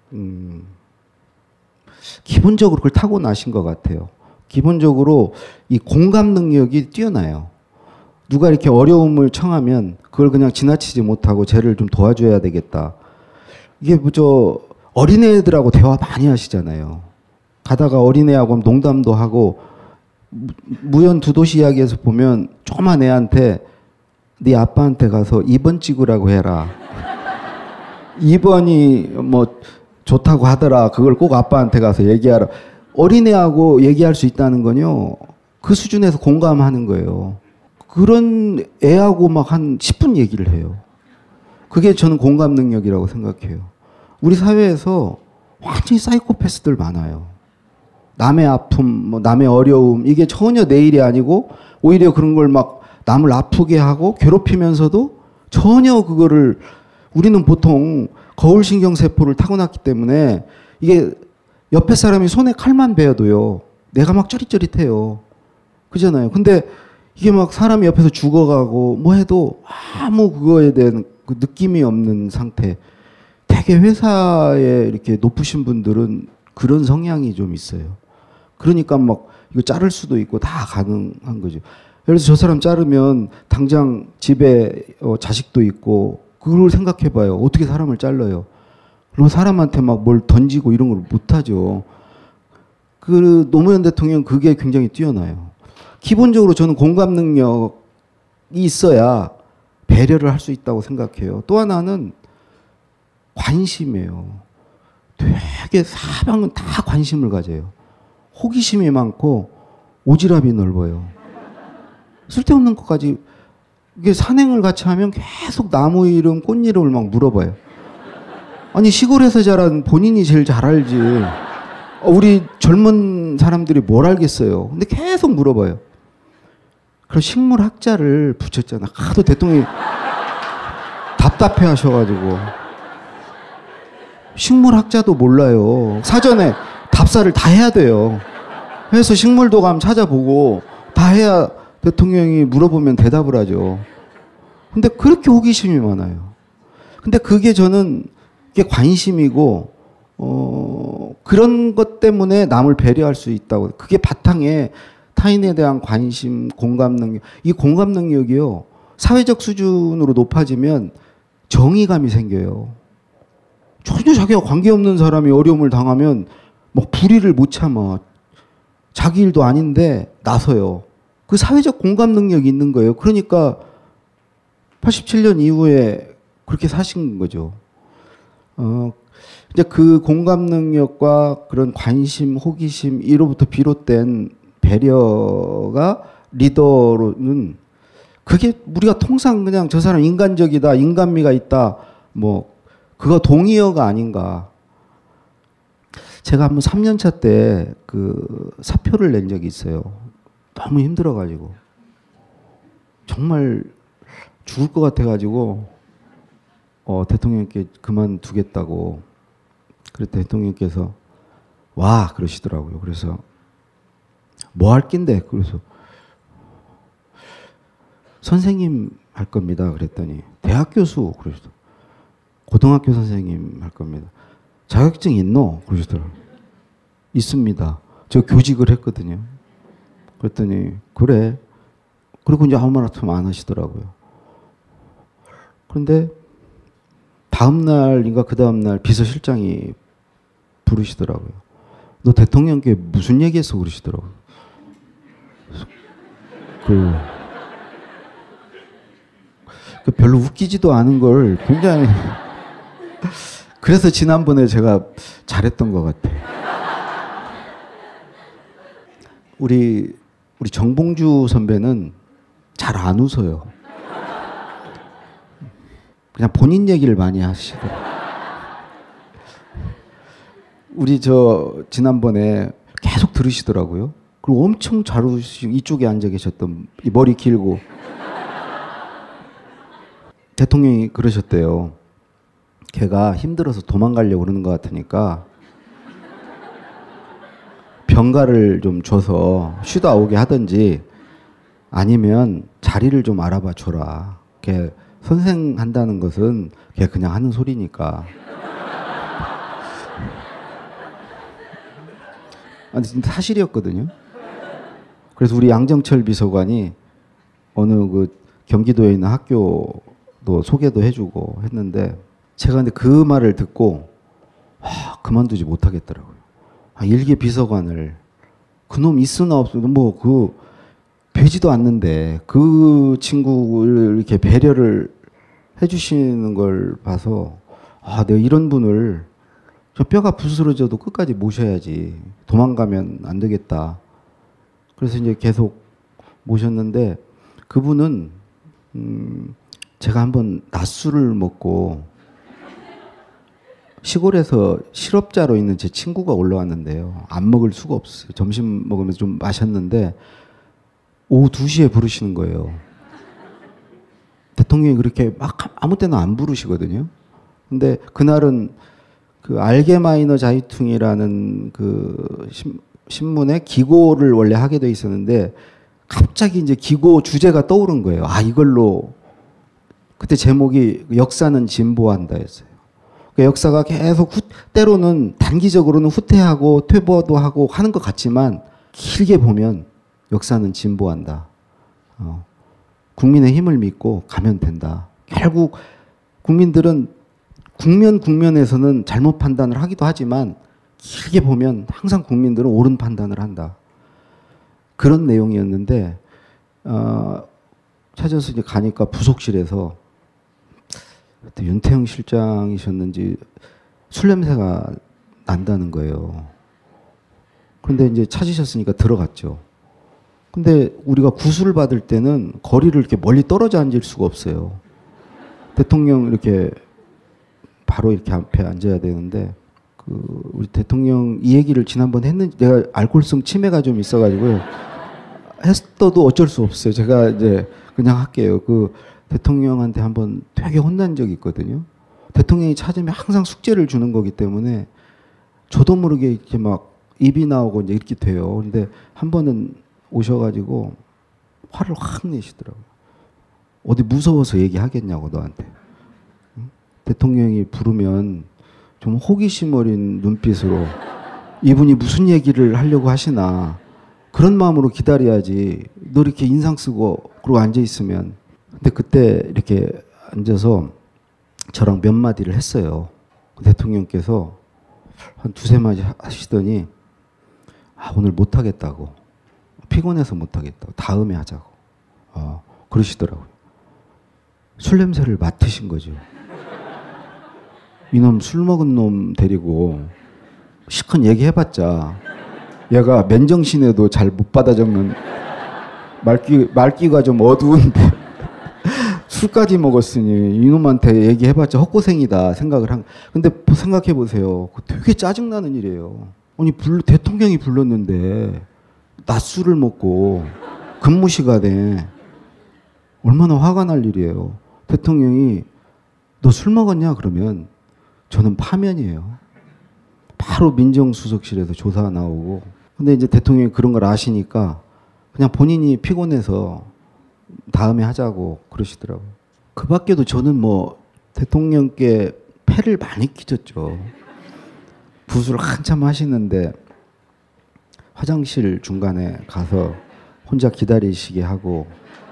기본적으로 그걸 타고나신 것 같아요. 기본적으로 이 공감 능력이 뛰어나요. 누가 이렇게 어려움을 청하면 그걸 그냥 지나치지 못하고 쟤를 좀 도와줘야 되겠다. 이게 어린애들하고 대화 많이 하시잖아요. 가다가 어린애하고 농담도 하고 무연두도시 이야기에서 보면 조그만 애한테 네 아빠한테 가서 2번 찍으라고 해라. 2번이 뭐 좋다고 하더라. 그걸 꼭 아빠한테 가서 얘기하라. 어린애하고 얘기할 수 있다는 건요. 그 수준에서 공감하는 거예요. 그런 애하고 막 한 10분 얘기를 해요. 그게 저는 공감 능력이라고 생각해요. 우리 사회에서 완전히 사이코패스들 많아요. 남의 아픔, 뭐 남의 어려움, 이게 전혀 내 일이 아니고 오히려 그런 걸 막 남을 아프게 하고 괴롭히면서도 전혀 그거를 우리는 보통 거울신경세포를 타고났기 때문에 이게 옆에 사람이 손에 칼만 베어도요. 내가 막 쩌릿쩌릿해요. 그잖아요. 근데 이게 막 사람이 옆에서 죽어가고 뭐 해도 아무 그거에 대한 그 느낌이 없는 상태. 되게 회사에 이렇게 높으신 분들은 그런 성향이 좀 있어요. 그러니까 막 이거 자를 수도 있고 다 가능한 거죠. 그래서 저 사람 자르면 당장 집에 자식도 있고 그걸 생각해 봐요. 어떻게 사람을 잘라요. 그리고 사람한테 막 뭘 던지고 이런 걸 못하죠. 그 노무현 대통령 그게 굉장히 뛰어나요. 기본적으로 저는 공감 능력이 있어야 배려를 할 수 있다고 생각해요. 또 하나는 관심이에요. 되게 사방은 다 관심을 가져요. 호기심이 많고 오지랖이 넓어요. 쓸데없는 것까지 이게 산행을 같이 하면 계속 나무 이름, 꽃 이름을 막 물어봐요. 아니 시골에서 자란 본인이 제일 잘 알지. 우리 젊은 사람들이 뭘 알겠어요. 근데 계속 물어봐요. 그럼 식물학자를 붙였잖아. 하도 대통령이 답답해 하셔가지고. 식물학자도 몰라요. 사전에 답사를 다 해야 돼요. 그래서 식물도감 찾아보고 다 해야 대통령이 물어보면 대답을 하죠. 근데 그렇게 호기심이 많아요. 근데 그게 저는 이게 관심이고, 그런 것 때문에 남을 배려할 수 있다고. 그게 바탕에 타인에 대한 관심, 공감 능력. 이 공감 능력이요. 사회적 수준으로 높아지면 정의감이 생겨요. 전혀 자기가 관계없는 사람이 어려움을 당하면 막 불의를 못 참아. 자기 일도 아닌데 나서요. 그 사회적 공감 능력이 있는 거예요. 그러니까 87년 이후에 그렇게 사신 거죠. 이제 그 공감 능력과 그런 관심, 호기심 이로부터 비롯된 배려가 리더로는 그게 우리가 통상 그냥 저 사람 인간적이다, 인간미가 있다, 뭐 그거 동의어가 아닌가. 제가 한번 3년차 때 그 사표를 낸 적이 있어요. 너무 힘들어가지고 정말 죽을 것 같아가지고 대통령께 그만두겠다고. 그랬더니 대통령께서 와 그러시더라고요. 그래서 뭐 할 낀데? 그래서 선생님 할 겁니다. 그랬더니 대학 교수 그러시더라고요. 고등학교 선생님 할 겁니다. 자격증 있노? 그러시더라고요. 있습니다. 저 교직을 했거든요. 그랬더니 그래. 그리고 이제 아무 말씀 안 하시더라고요. 그런데 다음 날인가 그 다음 날 비서실장이 부르시더라고요. 너 대통령께 무슨 얘기했어? 그러시더라고요. 그 별로 웃기지도 않은 걸 굉장히 그래서 지난번에 제가 잘했던 것 같아요. 우리 정봉주 선배는 잘 안 웃어요. 그냥 본인 얘기를 많이 하시더라고요. 우리 저 지난번에 계속 들으시더라고요. 그리고 엄청 잘 웃으시고 이쪽에 앉아 계셨던 이 머리 길고 대통령이 그러셨대요. 걔가 힘들어서 도망가려고 그러는 것 같으니까 병가를 좀 줘서 쉬다 오게 하든지 아니면 자리를 좀 알아봐 줘라. 걔 선생 한다는 것은 걔 그냥 하는 소리니까. 아니 진짜 사실이었거든요. 그래서 우리 양정철 비서관이 어느 그 경기도에 있는 학교도 소개도 해주고 했는데 제가 근데 그 말을 듣고 그만두지 못하겠더라고요. 일개 비서관을 그놈 있으나 없으나 뭐 그 되지도 않는데 그 친구를 이렇게 배려를 해주시는 걸 봐서 내가 이런 분을 저 뼈가 부스러져도 끝까지 모셔야지. 도망가면 안 되겠다. 그래서 이제 계속 모셨는데 그분은 제가 한번 낮술을 먹고 시골에서 실업자로 있는 제 친구가 올라왔는데요. 안 먹을 수가 없어요. 점심 먹으면서 좀 마셨는데 오후 2시에 부르시는 거예요. 대통령이 그렇게 막 아무 때나 안 부르시거든요. 근데 그날은 그 알게마이너 자이퉁이라는 그 신문에 기고를 원래 하게 돼 있었는데 갑자기 이제 기고 주제가 떠오른 거예요. 이걸로 그때 제목이 역사는 진보한다였어요. 그러니까 역사가 계속 때로는 단기적으로는 후퇴하고 퇴보도 하고 하는 것 같지만 길게 보면 역사는 진보한다. 국민의 힘을 믿고 가면 된다. 결국 국민들은 국면에서는 잘못 판단을 하기도 하지만 길게 보면 항상 국민들은 옳은 판단을 한다. 그런 내용이었는데 찾아서 이제 가니까 부속실에서 그때 윤태영 실장이셨는지 술 냄새가 난다는 거예요. 그런데 이제 찾으셨으니까 들어갔죠. 근데 우리가 구술을 받을 때는 거리를 이렇게 멀리 떨어져 앉을 수가 없어요. 대통령 이렇게 바로 이렇게 앞에 앉아야 되는데 우리 대통령 이 얘기를 지난번 했는지 내가 알코올성 치매가 좀 있어가지고요. 했어도 어쩔 수 없어요. 제가 이제 그냥 할게요. 대통령한테 한번 되게 혼난 적이 있거든요. 대통령이 찾으면 항상 숙제를 주는 거기 때문에 저도 모르게 이렇게 막 입이 나오고 이제 이렇게 돼요. 근데 한 번은 오셔가지고 화를 확 내시더라고요. 어디 무서워서 얘기하겠냐고 너한테. 응? 대통령이 부르면 좀 호기심 어린 눈빛으로 이분이 무슨 얘기를 하려고 하시나 그런 마음으로 기다려야지. 너 이렇게 인상 쓰고 그러고 앉아 있으면. 근데 그때 이렇게 앉아서 저랑 몇 마디를 했어요. 대통령께서 한 2-3마디 하시더니 오늘 못하겠다고. 피곤해서 못하겠다고. 다음에 하자고. 그러시더라고요. 술 냄새를 맡으신 거죠. 이놈 술 먹은 놈 데리고 시큰 얘기해봤자 얘가 맨정신에도 잘 못 받아 적는 말귀가 좀 어두운데 술까지 먹었으니 이놈한테 얘기해봤자 헛고생이다 생각을 한. 근데 생각해 보세요. 되게 짜증나는 일이에요. 아니 대통령이 불렀는데 낮술을 먹고 근무 시간에 얼마나 화가 날 일이에요. 대통령이 너 술 먹었냐 그러면 저는 파면이에요. 바로 민정수석실에서 조사 나오고. 근데 이제 대통령이 그런 걸 아시니까 그냥 본인이 피곤해서 다음에 하자고 그러시더라고요. 그 밖에도 저는 뭐 대통령께 패를 많이 끼쳤죠. 부수를 한참 하시는데 화장실 중간에 가서 혼자 기다리시게 하고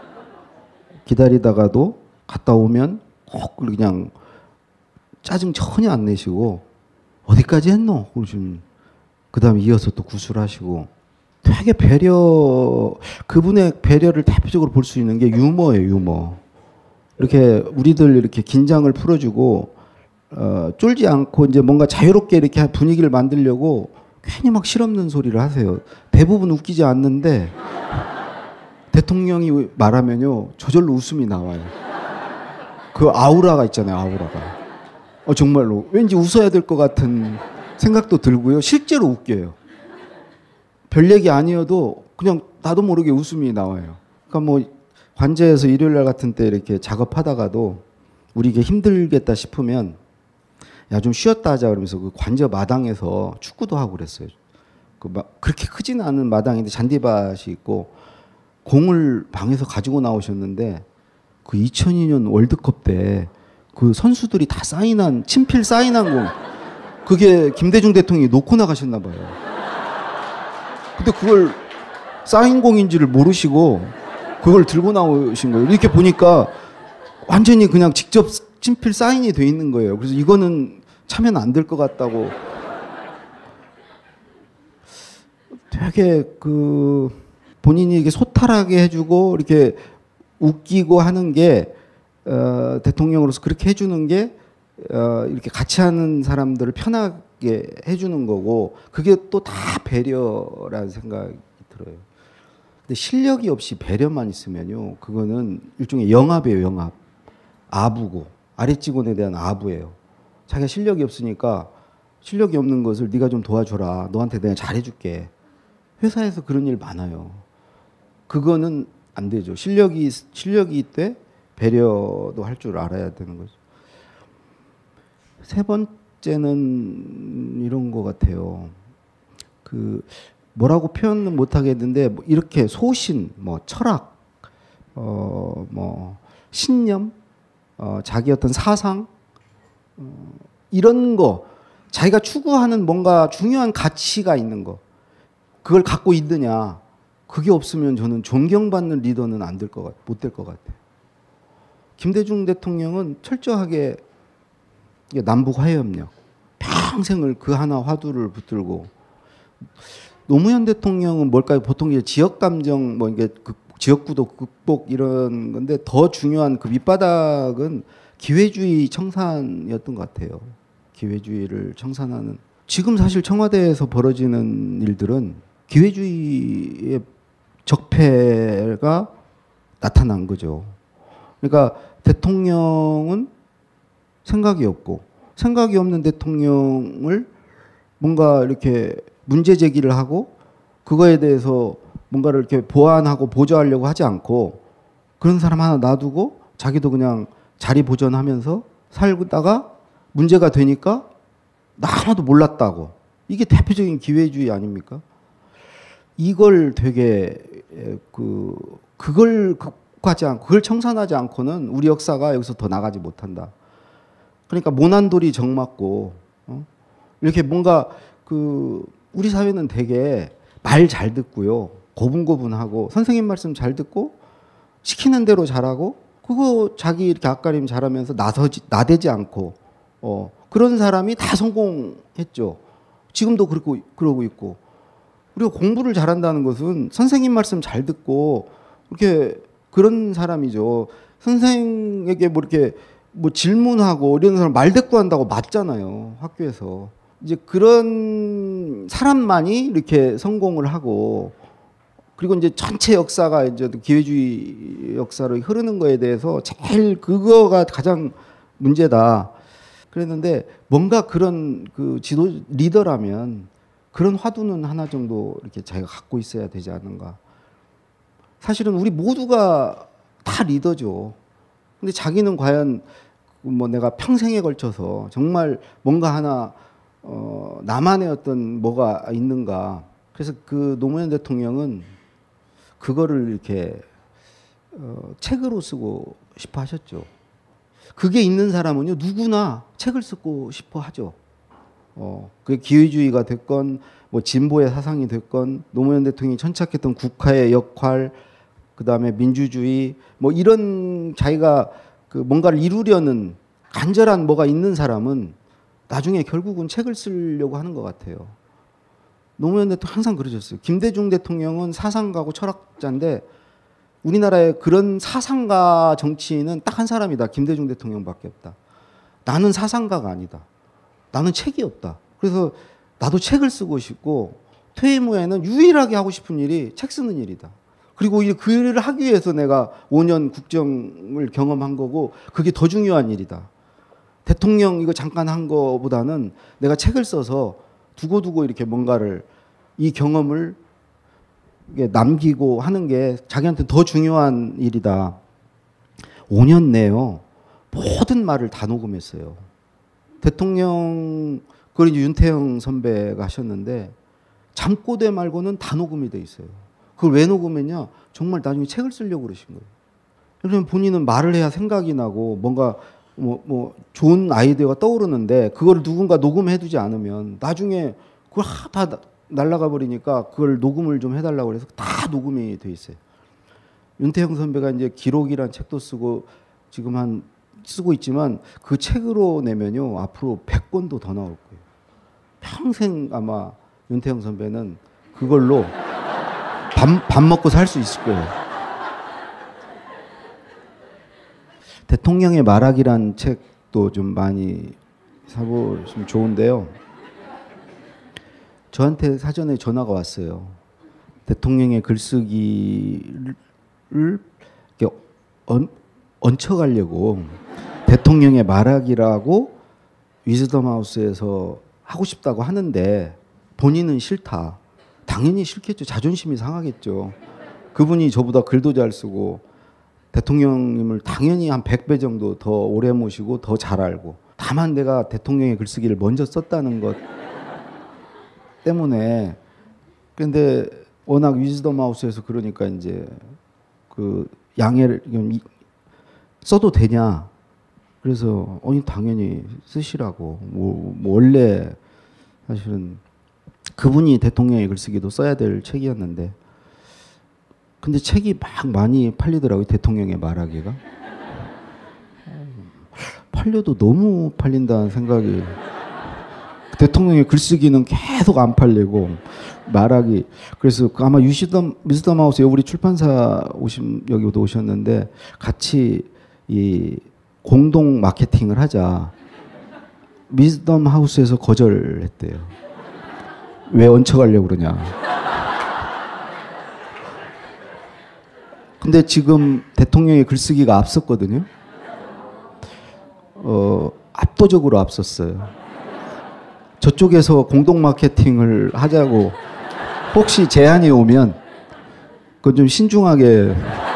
기다리다가도 갔다 오면 꼭 그냥 짜증 전혀 안 내시고 어디까지 했노? 그 다음에 이어서 또 구술하시고 되게 그분의 배려를 대표적으로 볼 수 있는 게 유머예요, 유머. 이렇게 우리들 이렇게 긴장을 풀어주고 쫄지 않고 이제 뭔가 자유롭게 이렇게 분위기를 만들려고 괜히 막 실없는 소리를 하세요. 대부분 웃기지 않는데 대통령이 말하면요 저절로 웃음이 나와요. 그 아우라가 있잖아요, 아우라가. 정말로 왠지 웃어야 될 것 같은 생각도 들고요. 실제로 웃겨요. 별 얘기 아니어도 그냥 나도 모르게 웃음이 나와요. 그러니까 뭐 관제에서 일요일 날 같은 때 이렇게 작업하다가도 우리 이게 힘들겠다 싶으면 야, 좀 쉬었다 하자 그러면서 그 관저 마당에서 축구도 하고 그랬어요. 그렇게 크지는 않은 마당인데 잔디밭이 있고 공을 방에서 가지고 나오셨는데 그 2002년 월드컵 때 그 선수들이 다 사인한 친필 사인한 공 그게 김대중 대통령이 놓고 나가셨나 봐요. 근데 그걸 사인 공인지를 모르시고 그걸 들고 나오신 거예요. 이렇게 보니까 완전히 그냥 직접 친필 사인이 돼 있는 거예요. 그래서 이거는 차면 안 될 것 같다고. 되게 그 본인이 이게 소탈하게 해주고 이렇게 웃기고 하는 게 대통령으로서 그렇게 해주는 게 이렇게 같이 하는 사람들을 편하게 해주는 거고 그게 또 다 배려라는 생각이 들어요. 근데 실력이 없이 배려만 있으면요, 그거는 일종의 영압이에요, 영압. 아부고 아랫직원에 대한 아부예요. 자기가 실력이 없으니까 실력이 없는 것을 네가 좀 도와줘라. 너한테 내가 잘해줄게. 회사에서 그런 일 많아요. 그거는 안 되죠. 실력이 있되 배려도 할 줄 알아야 되는 거죠. 세 번째는 이런 것 같아요. 그 뭐라고 표현은 못 하겠는데 뭐 이렇게 소신, 뭐 철학, 뭐 신념, 자기 어떤 사상 이런 거 자기가 추구하는 뭔가 중요한 가치가 있는 거 그걸 갖고 있느냐 그게 없으면 저는 존경받는 리더는 못 될 것 같아요. 김대중 대통령은 철저하게 남북 화해협력 평생을 그 하나 화두를 붙들고 노무현 대통령은 뭘까요? 보통 이제 지역 감정 뭐 이게 지역구도 극복 이런 건데 더 중요한 그 밑바닥은 기회주의 청산이었던 것 같아요. 기회주의를 청산하는 지금 사실 청와대에서 벌어지는 일들은 기회주의의 적폐가 나타난 거죠. 그러니까 대통령은 생각이 없고 생각이 없는 대통령을 뭔가 이렇게 문제 제기를 하고 그거에 대해서 뭔가를 이렇게 보완하고 보조하려고 하지 않고 그런 사람 하나 놔두고 자기도 그냥 자리 보존하면서 살다가 문제가 되니까 나 하나도 몰랐다고. 이게 대표적인 기회주의 아닙니까? 이걸 되게 그걸 극복하지 않고 그걸 청산하지 않고는 우리 역사가 여기서 더 나가지 못한다. 그러니까 모난돌이 정맞고 이렇게 뭔가 우리 사회는 되게 말 잘 듣고요. 고분고분하고 선생님 말씀 잘 듣고 시키는 대로 잘하고 그거 자기 이렇게 앞가림 잘하면서 나대지 않고 그런 사람이 다 성공했죠. 지금도 그러고 있고 우리가 공부를 잘한다는 것은 선생님 말씀 잘 듣고 이렇게 그런 사람이죠. 선생에게 뭐 이렇게 뭐 질문하고 이런 사람 말대꾸한다고 맞잖아요. 학교에서. 이제 그런 사람만이 이렇게 성공을 하고 그리고 이제 전체 역사가 이제 기회주의 역사로 흐르는 거에 대해서 제일 그거가 가장 문제다. 그랬는데 뭔가 그런 그 지도 리더라면 그런 화두는 하나 정도 이렇게 자기가 갖고 있어야 되지 않는가. 사실은 우리 모두가 다 리더죠. 근데 자기는 과연 뭐 내가 평생에 걸쳐서 정말 뭔가 하나 나만의 어떤 뭐가 있는가. 그래서 그 노무현 대통령은 그거를 이렇게 책으로 쓰고 싶어 하셨죠. 그게 있는 사람은요 누구나 책을 쓰고 싶어 하죠. 그게 기회주의가 됐건 뭐 진보의 사상이 됐건 노무현 대통령이 천착했던 국가의 역할 그다음에 민주주의 뭐 이런 자기가 그 뭔가를 이루려는 간절한 뭐가 있는 사람은 나중에 결국은 책을 쓰려고 하는 것 같아요. 노무현 대통령 항상 그러셨어요. 김대중 대통령은 사상가고 철학자인데 우리나라에 그런 사상가 정치인은 딱 한 사람이다. 김대중 대통령밖에 없다. 나는 사상가가 아니다. 나는 책이 없다. 그래서 나도 책을 쓰고 싶고 퇴임 후에는 유일하게 하고 싶은 일이 책 쓰는 일이다. 그리고 그 일을 하기 위해서 내가 5년 국정을 경험한 거고 그게 더 중요한 일이다. 대통령 이거 잠깐 한 거보다는 내가 책을 써서 두고두고 이렇게 뭔가를 이 경험을 이게 남기고 하는 게 자기한테 더 중요한 일이다. 5년 내요. 모든 말을 다 녹음했어요. 대통령 그걸 이제 윤태영 선배가 하셨는데 잠꼬대 말고는 다 녹음이 돼 있어요. 그걸 왜 녹음했냐? 정말 나중에 책을 쓰려고 그러신 거예요. 그러면 본인은 말을 해야 생각이 나고 뭔가 뭐 좋은 아이디어가 떠오르는데 그걸 누군가 녹음해두지 않으면 나중에 그걸 다 날아가 버리니까 그걸 녹음을 좀 해달라고 해서 다 녹음이 돼 있어요. 윤태영 선배가 이제 기록이란 책도 쓰고 지금 쓰고 있지만 그 책으로 내면요 앞으로 100권도 더 나올 거예요. 평생 아마 윤태영 선배는 그걸로 밥 먹고 살 수 있을 거예요. 대통령의 말하기란 책도 좀 많이 사보시면 좋은데요. 저한테 사전에 전화가 왔어요. 대통령의 글쓰기를 이렇게 얹혀가려고 대통령의 말하기라고 위즈덤 하우스에서 하고 싶다고 하는데 본인은 싫다. 당연히 싫겠죠. 자존심이 상하겠죠. 그분이 저보다 글도 잘 쓰고 대통령님을 당연히 한 100배 정도 더 오래 모시고 더 잘 알고 다만 내가 대통령의 글쓰기를 먼저 썼다는 것 때문에 근데 워낙 위즈덤 하우스에서 그러니까 이제 그 양해를 써도 되냐 그래서 당연히 쓰시라고 뭐 원래 사실은 그분이 대통령의 글쓰기도 써야 될 책이었는데 근데 책이 막 많이 팔리더라고요. 대통령의 말하기가. 팔려도 너무 팔린다는 생각이. 대통령의 글쓰기는 계속 안 팔리고 말하기. 그래서 아마 위즈덤 하우스 우리 출판사 여기도 오셨는데 같이 이 공동 마케팅을 하자. 위즈덤 하우스에서 거절했대요. 왜 얹혀가려고 그러냐. 근데 지금 대통령의 글쓰기가 앞섰거든요. 압도적으로 앞섰어요. 저쪽에서 공동 마케팅을 하자고 혹시 제안이 오면 그건 좀 신중하게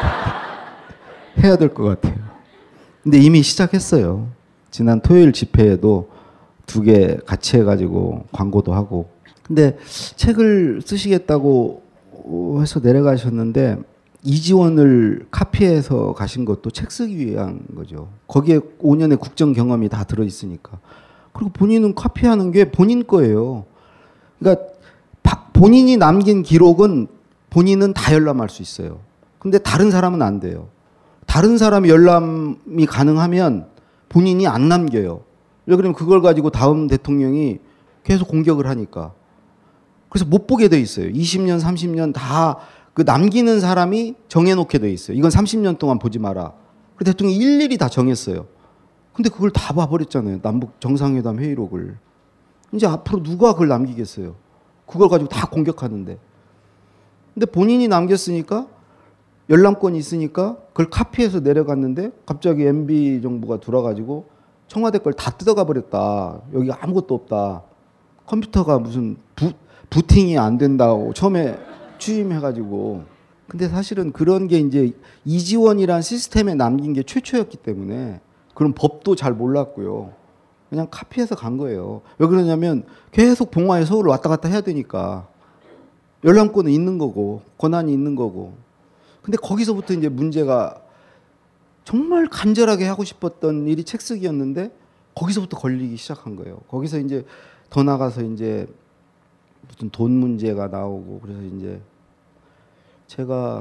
해야 될 것 같아요. 근데 이미 시작했어요. 지난 토요일 집회에도 2개 같이 해가지고 광고도 하고. 근데 책을 쓰시겠다고 해서 내려가셨는데 이지원을 카피해서 가신 것도 책 쓰기 위한 거죠. 거기에 5년의 국정 경험이 다 들어있으니까. 그리고 본인은 카피하는 게 본인 거예요. 그러니까 본인이 남긴 기록은 본인은 다 열람할 수 있어요. 근데 다른 사람은 안 돼요. 다른 사람이 열람이 가능하면 본인이 안 남겨요. 왜 그러면 그걸 가지고 다음 대통령이 계속 공격을 하니까. 그래서 못 보게 돼 있어요. 20년, 30년 다 그 남기는 사람이 정해놓게 돼 있어요. 이건 30년 동안 보지 마라. 그 대통령이 일일이 다 정했어요. 근데 그걸 다 봐버렸잖아요. 남북 정상회담 회의록을. 이제 앞으로 누가 그걸 남기겠어요. 그걸 가지고 다 공격하는데. 근데 본인이 남겼으니까 열람권이 있으니까 그걸 카피해서 내려갔는데 갑자기 MB 정부가 들어가지고 청와대 걸 다 뜯어가 버렸다. 여기 아무것도 없다. 컴퓨터가 무슨 부팅이 안 된다고 처음에 취임해가지고. 근데 사실은 그런 게 이제 이지원이란 시스템에 남긴 게 최초였기 때문에 그런 법도 잘 몰랐고요. 그냥 카피해서 간 거예요. 왜 그러냐면 계속 봉화에 서울을 왔다 갔다 해야 되니까. 열람권은 있는 거고 권한이 있는 거고. 근데 거기서부터 이제 문제가 정말 간절하게 하고 싶었던 일이 책 쓰기였는데 거기서부터 걸리기 시작한 거예요. 거기서 이제 더 나가서 이제 무슨 돈 문제가 나오고 그래서 이제 제가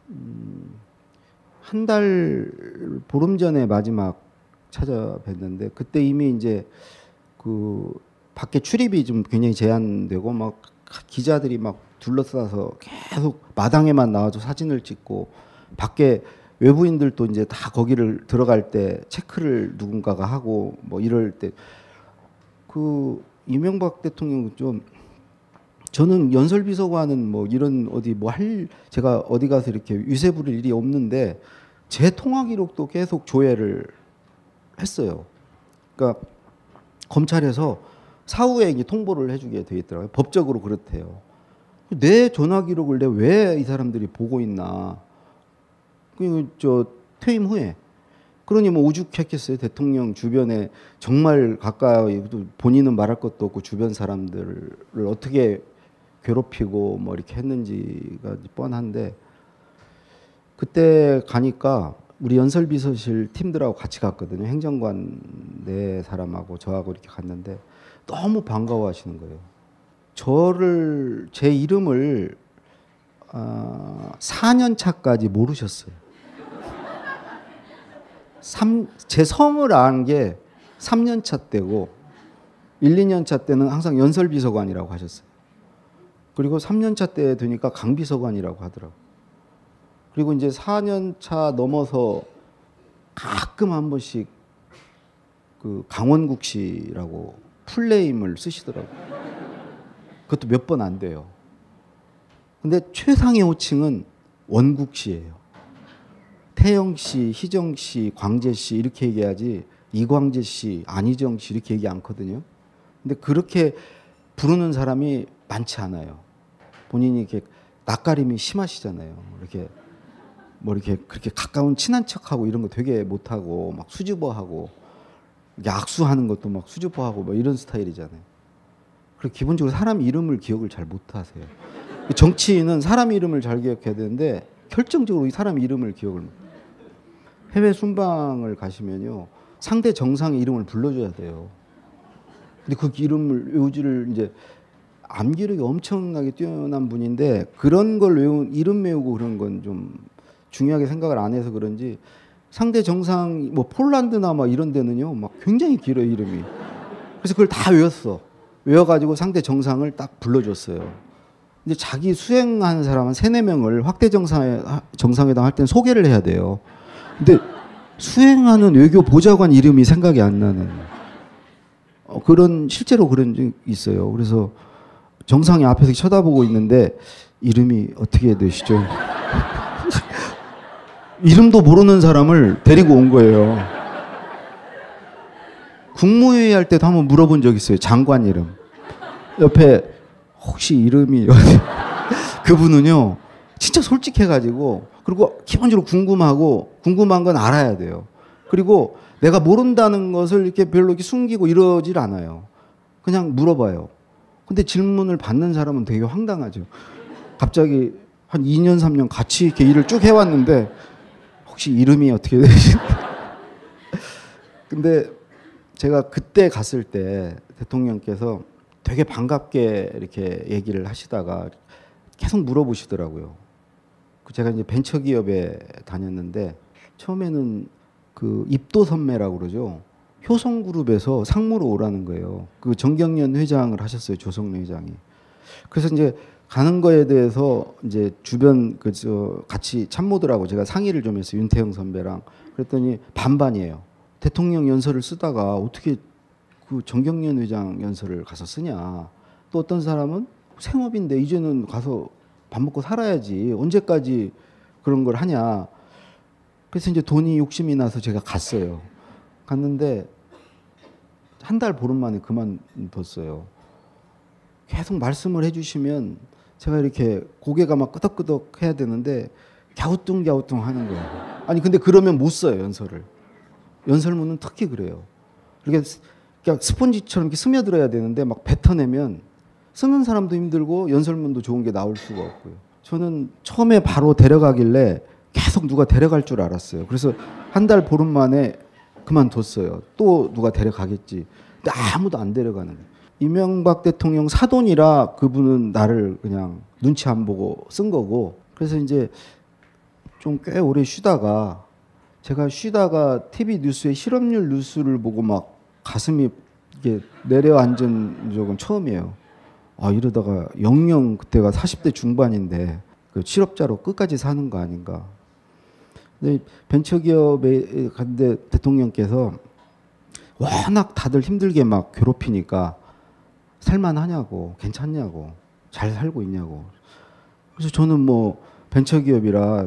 한 달 보름 전에 마지막 찾아뵀는데 그때 이미 이제 그 밖에 출입이 좀 굉장히 제한되고 막 기자들이 막 둘러싸서 계속 마당에만 나와서 사진을 찍고 밖에 외부인들도 이제 다 거기를 들어갈 때 체크를 누군가가 하고 뭐 이럴 때 그 이명박 대통령 좀 저는 연설비서관은 뭐 이런 어디 뭐 제가 어디 가서 이렇게 위세 부릴 일이 없는데 제 통화 기록도 계속 조회를 했어요. 그러니까 검찰에서 사후에 이제 통보를 해주게 돼 있더라고요. 법적으로 그렇대요. 내 전화 기록을 내가 왜 이 사람들이 보고 있나? 저 퇴임 후에. 그러니 뭐 오죽했겠어요. 대통령 주변에 정말 가까이 본인은 말할 것도 없고 주변 사람들을 어떻게 괴롭히고 뭐 이렇게 했는지가 뻔한데 그때 가니까 우리 연설비서실 팀들하고 같이 갔거든요. 행정관 네 사람하고 저하고 이렇게 갔는데 너무 반가워하시는 거예요. 제 이름을 4년 차까지 모르셨어요. 제 성을 안 게 3년 차 때고 1, 2년 차 때는 항상 연설비서관이라고 하셨어요. 그리고 3년 차 때 되니까 강비서관이라고 하더라고요. 그리고 이제 4년 차 넘어서 가끔 한 번씩 그 강원국 씨라고 풀네임을 쓰시더라고요. 그것도 몇 번 안 돼요. 근데 최상의 호칭은 원국 씨예요. 태영 씨, 희정 씨, 광재 씨 이렇게 얘기하지 이광재 씨, 안희정 씨 이렇게 얘기 않거든요. 근데 그렇게 부르는 사람이 많지 않아요. 본인이 이렇게 낯가림이 심하시잖아요. 이렇게 뭐 이렇게 그렇게 가까운 친한 척하고 이런 거 되게 못하고 막 수줍어하고 악수하는 것도 막 수줍어하고 뭐 이런 스타일이잖아요. 그리고 기본적으로 사람 이름을 기억을 잘 못하세요. 정치인은 사람 이름을 잘 기억해야 되는데 결정적으로 이 사람 이름을 기억을 못해요. 해외 순방을 가시면요 상대 정상의 이름을 불러줘야 돼요. 근데 그 이름을 외우지를 이제 암기력이 엄청나게 뛰어난 분인데 그런 걸 이름 외우고 그런 건 좀 중요하게 생각을 안 해서 그런지 상대 정상 뭐 폴란드나 막 이런 데는요 막 굉장히 길어요 이름이. 그래서 그걸 다 외웠어. 외워가지고 상대 정상을 딱 불러줬어요. 근데 자기 수행하는 사람 한 3-4명을 확대 정상회담 할 때는 소개를 해야 돼요. 근데 수행하는 외교 보좌관 이름이 생각이 안 나는 실제로 그런 적이 있어요. 그래서 정상이 앞에서 쳐다보고 있는데 이름이 어떻게 되시죠? 이름도 모르는 사람을 데리고 온 거예요. 국무회의 할 때도 한번 물어본 적 있어요. 장관 이름. 옆에 혹시 이름이 그분은요 진짜 솔직해가지고 그리고 기본적으로 궁금한 건 알아야 돼요. 그리고 내가 모른다는 것을 이렇게 별로 이렇게 숨기고 이러질 않아요. 그냥 물어봐요. 근데 질문을 받는 사람은 되게 황당하죠. 갑자기 한 2년 3년 같이 이렇게 일을 쭉 해왔는데 혹시 이름이 어떻게 되시나요? 근데 제가 그때 갔을 때 대통령께서 되게 반갑게 이렇게 얘기를 하시다가 계속 물어보시더라고요. 제가 이제 벤처기업에 다녔는데 처음에는 그 입도선매라고 그러죠. 효성그룹에서 상무로 오라는 거예요. 그 정경련 회장을 하셨어요. 조성래 회장이. 그래서 이제 가는 거에 대해서 이제 주변 같이 참모들하고 제가 상의를 좀 했어요. 윤태영 선배랑. 그랬더니 반반이에요. 대통령 연설을 쓰다가 어떻게 그 정경련 회장 연설을 가서 쓰냐. 또 어떤 사람은 생업인데 이제는 가서 밥 먹고 살아야지. 언제까지 그런 걸 하냐. 그래서 이제 돈이 욕심이 나서 제가 갔어요. 갔는데 한 달 보름 만에 그만뒀어요. 계속 말씀을 해주시면 제가 이렇게 고개가 막 끄덕끄덕 해야 되는데 갸우뚱갸우뚱 하는 거예요. 아니 근데 그러면 못 써요 연설을. 연설문은 특히 그래요. 이렇게 그냥 스펀지처럼 이렇게 스며들어야 되는데 막 뱉어내면 쓰는 사람도 힘들고 연설문도 좋은 게 나올 수가 없고요. 저는 처음에 바로 데려가길래 계속 누가 데려갈 줄 알았어요. 그래서 한 달 보름 만에 그만뒀어요. 또 누가 데려가겠지. 근데 아무도 안 데려가는 거예요. 이명박 대통령 사돈이라 그분은 나를 그냥 눈치 안 보고 쓴 거고. 그래서 이제 좀 꽤 오래 쉬다가 제가 TV 뉴스에 실업률 뉴스를 보고 막 가슴이 이게 내려앉은 적은 처음이에요. 아 이러다가 영영 그때가 40대 중반인데 그 실업자로 끝까지 사는 거 아닌가. 근데 벤처기업에 갔는데 대통령께서 워낙 다들 힘들게 막 괴롭히니까 살만하냐고, 괜찮냐고, 잘 살고 있냐고. 그래서 저는 뭐 벤처기업이라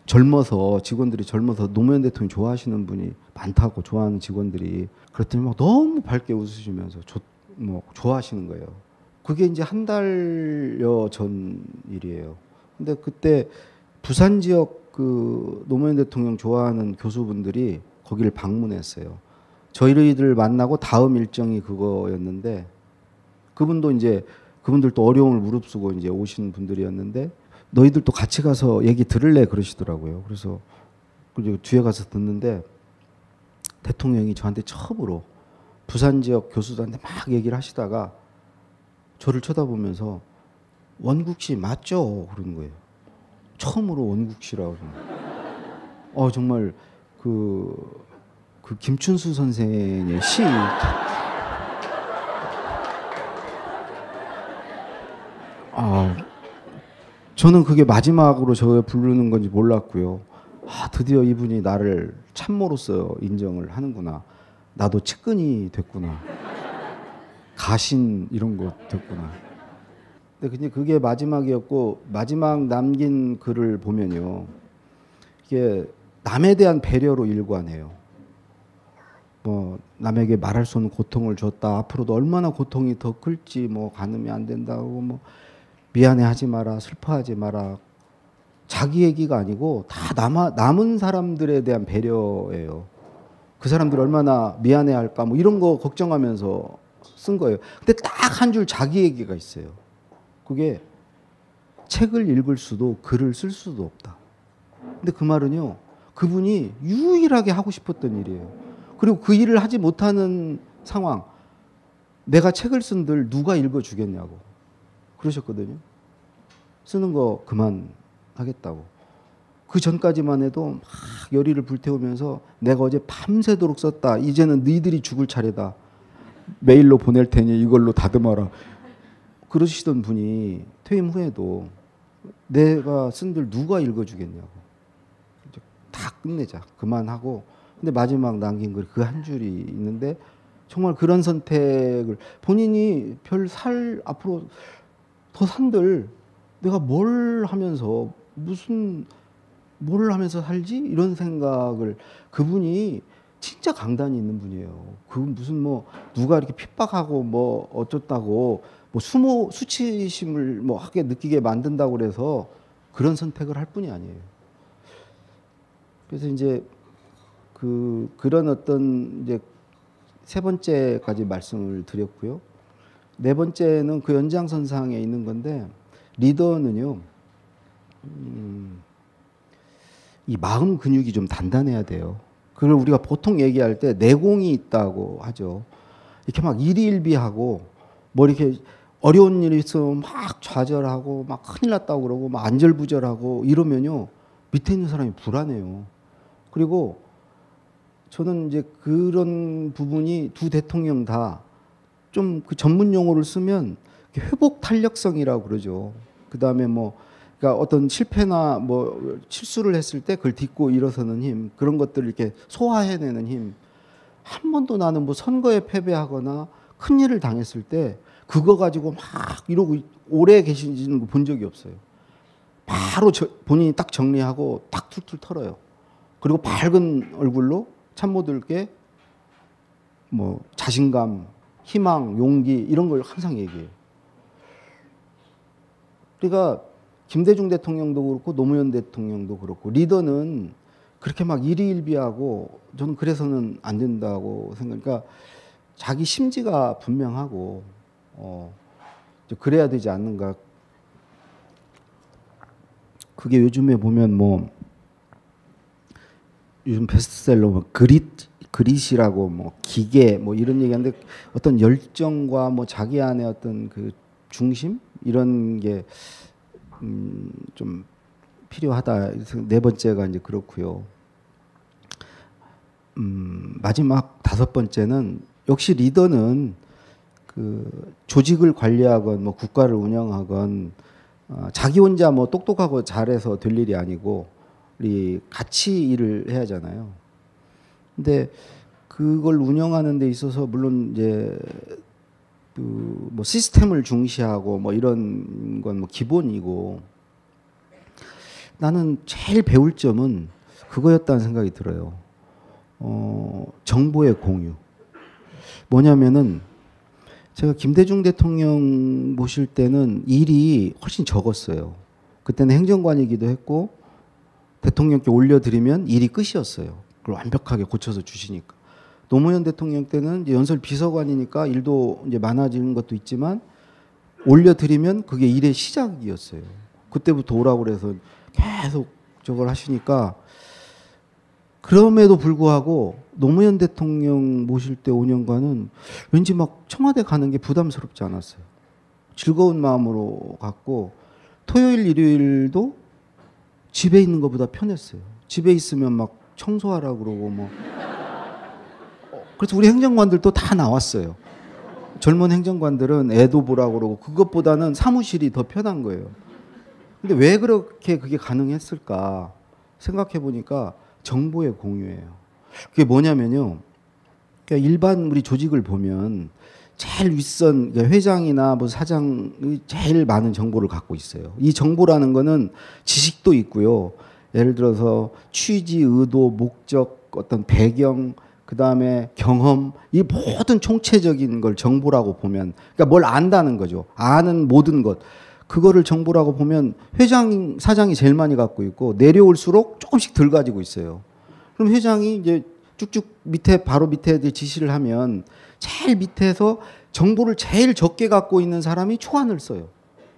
직원들이 젊어서 노무현 대통령 좋아하시는 분이 많다고 좋아하는 직원들이 그랬더니 막 너무 밝게 웃으시면서 뭐 좋아하시는 거예요. 그게 이제 한 달여 전 일이에요. 근데 그때 부산 지역 그 노무현 대통령 좋아하는 교수분들이 거기를 방문했어요. 저희들 만나고 다음 일정이 그거였는데 그분도 이제 그분들도 어려움을 무릅쓰고 이제 오신 분들이었는데 너희들도 같이 가서 얘기 들을래 그러시더라고요. 그래서 그리고 뒤에 가서 듣는데 대통령이 저한테 처음으로 부산 지역 교수들한테 막 얘기를 하시다가 저를 쳐다보면서 원국 씨 맞죠? 그러는 거예요. 처음으로 원국 씨라고. 정말 그 김춘수 선생의 시. 저는 그게 마지막으로 저 부르는 건지 몰랐고요. 드디어 이분이 나를 참모로서 인정을 하는구나. 나도 측근이 됐구나. 가신 이런 거 됐구나. 근데 그게 마지막이었고 마지막 남긴 글을 보면요. 이게 남에 대한 배려로 일관해요. 뭐 남에게 말할 수 없는 고통을 줬다. 앞으로도 얼마나 고통이 더 클지 뭐 가늠이 안 된다고 뭐 미안해하지 마라. 슬퍼하지 마라. 자기 얘기가 아니고 다 남은 사람들에 대한 배려예요. 그 사람들 얼마나 미안해할까 뭐 이런 거 걱정하면서 쓴 거예요. 근데 딱 한 줄 자기 얘기가 있어요. 그게 책을 읽을 수도 글을 쓸 수도 없다. 근데 그 말은요. 그분이 유일하게 하고 싶었던 일이에요. 그리고 그 일을 하지 못하는 상황. 내가 책을 쓴들 누가 읽어주겠냐고 그러셨거든요. 쓰는 거 그만하겠다고. 그 전까지만 해도 막 열의를 불태우면서 내가 어제 밤새도록 썼다. 이제는 너희들이 죽을 차례다. 메일로 보낼 테니 이걸로 다듬어라. 그러시던 분이 퇴임 후에도 내가 쓴들 누가 읽어주겠냐고. 다 끝내자. 그만하고. 근데 마지막 남긴 글 그 한 줄이 있는데 정말 그런 선택을 본인이 앞으로 더 산들 내가 뭘 하면서 뭘 하면서 살지? 이런 생각을 그분이 진짜 강단이 있는 분이에요. 그분 무슨 뭐 누가 이렇게 핍박하고 뭐 어쩌다고 뭐 수치심을 뭐 하게 느끼게 만든다고 그래서 그런 선택을 할 뿐이 아니에요. 그래서 이제 그런 어떤 이제 세 번째까지 말씀을 드렸고요. 네 번째는 그 연장선상에 있는 건데 리더는요. 이 마음 근육이 좀 단단해야 돼요. 그걸 우리가 보통 얘기할 때 내공이 있다고 하죠. 이렇게 막 일희일비하고 뭐 이렇게 어려운 일이 있으면 막 좌절하고 막 큰일 났다고 그러고 막 안절부절하고 이러면요. 밑에 있는 사람이 불안해요. 그리고 저는 이제 그런 부분이 두 대통령 다 좀 그 전문 용어를 쓰면 회복 탄력성이라고 그러죠. 그 다음에 뭐 그러니까 어떤 실패나 뭐 실수를 했을 때 그걸 딛고 일어서는 힘 그런 것들을 이렇게 소화해내는 힘. 한 번도 나는 뭐 선거에 패배하거나 큰 일을 당했을 때 그거 가지고 막 이러고 오래 계시는 거 본 적이 없어요. 바로 본인이 딱 정리하고 딱 툴툴 털어요. 그리고 밝은 얼굴로 참모들께 뭐 자신감, 희망, 용기 이런 걸 항상 얘기해요. 그러니까 김대중 대통령도 그렇고 노무현 대통령도 그렇고 리더는 그렇게 막 일희일비하고 저는 그래서는 안 된다고 생각하니까 자기 심지가 분명하고 그래야 되지 않는가. 그게 요즘에 보면 뭐 요즘 베스트셀러 뭐 그릿이라고 뭐 기계 뭐 이런 얘기하는데 어떤 열정과 뭐 자기 안에 어떤 그 중심 이런 게 좀 필요하다. 네 번째가 이제 그렇고요. 마지막 다섯 번째는 역시 리더는 그 조직을 관리하건 뭐 국가를 운영하건 자기 혼자 뭐 똑똑하고 잘해서 될 일이 아니고 우리 같이 일을 해야 하잖아요. 근데 그걸 운영하는 데 있어서 물론 이제 그 뭐 시스템을 중시하고 뭐 이런 건 뭐 기본이고 나는 제일 배울 점은 그거였다는 생각이 들어요. 정보의 공유. 뭐냐면은 제가 김대중 대통령 모실 때는 일이 훨씬 적었어요. 그때는 행정관이기도 했고 대통령께 올려드리면 일이 끝이었어요. 그걸 완벽하게 고쳐서 주시니까. 노무현 대통령 때는 이제 연설 비서관이니까 일도 이제 많아지는 것도 있지만 올려드리면 그게 일의 시작이었어요. 그때부터 오라고 그래서 계속 저걸 하시니까 그럼에도 불구하고 노무현 대통령 모실 때 5년간은 왠지 막 청와대 가는 게 부담스럽지 않았어요. 즐거운 마음으로 갔고 토요일 일요일도 집에 있는 것보다 편했어요. 집에 있으면 막 청소하라고 그러고 뭐 그래서 우리 행정관들도 다 나왔어요. 젊은 행정관들은 애도 보라고 그러고 그것보다는 사무실이 더 편한 거예요. 근데 왜 그렇게 그게 가능했을까 생각해 보니까 정보의 공유예요. 그게 뭐냐면요. 그러니까 일반 우리 조직을 보면 제일 윗선 그러니까 회장이나 뭐 사장이 제일 많은 정보를 갖고 있어요. 이 정보라는 거는 지식도 있고요. 예를 들어서 취지, 의도, 목적, 어떤 배경, 그다음에 경험, 이 모든 총체적인 걸 정보라고 보면 그러니까 뭘 안다는 거죠. 아는 모든 것. 그거를 정보라고 보면 회장, 사장이 제일 많이 갖고 있고 내려올수록 조금씩 덜 가지고 있어요. 그럼 회장이 이제 쭉쭉 밑에 바로 밑에 지시를 하면 제일 밑에서 정보를 제일 적게 갖고 있는 사람이 초안을 써요.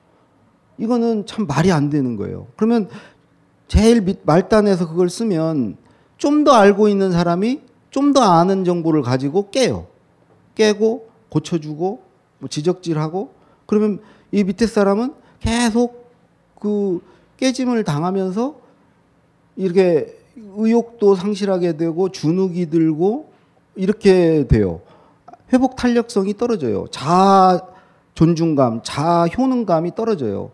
이거는 참 말이 안 되는 거예요. 그러면 제일 말단에서 그걸 쓰면 좀 더 알고 있는 사람이 좀 더 아는 정보를 가지고 깨요. 깨고 고쳐주고 뭐 지적질하고 그러면 이 밑에 사람은 계속 그 깨짐을 당하면서 이렇게 의욕도 상실하게 되고 주눅이 들고 이렇게 돼요. 회복 탄력성이 떨어져요. 자아 존중감, 자아 효능감이 떨어져요.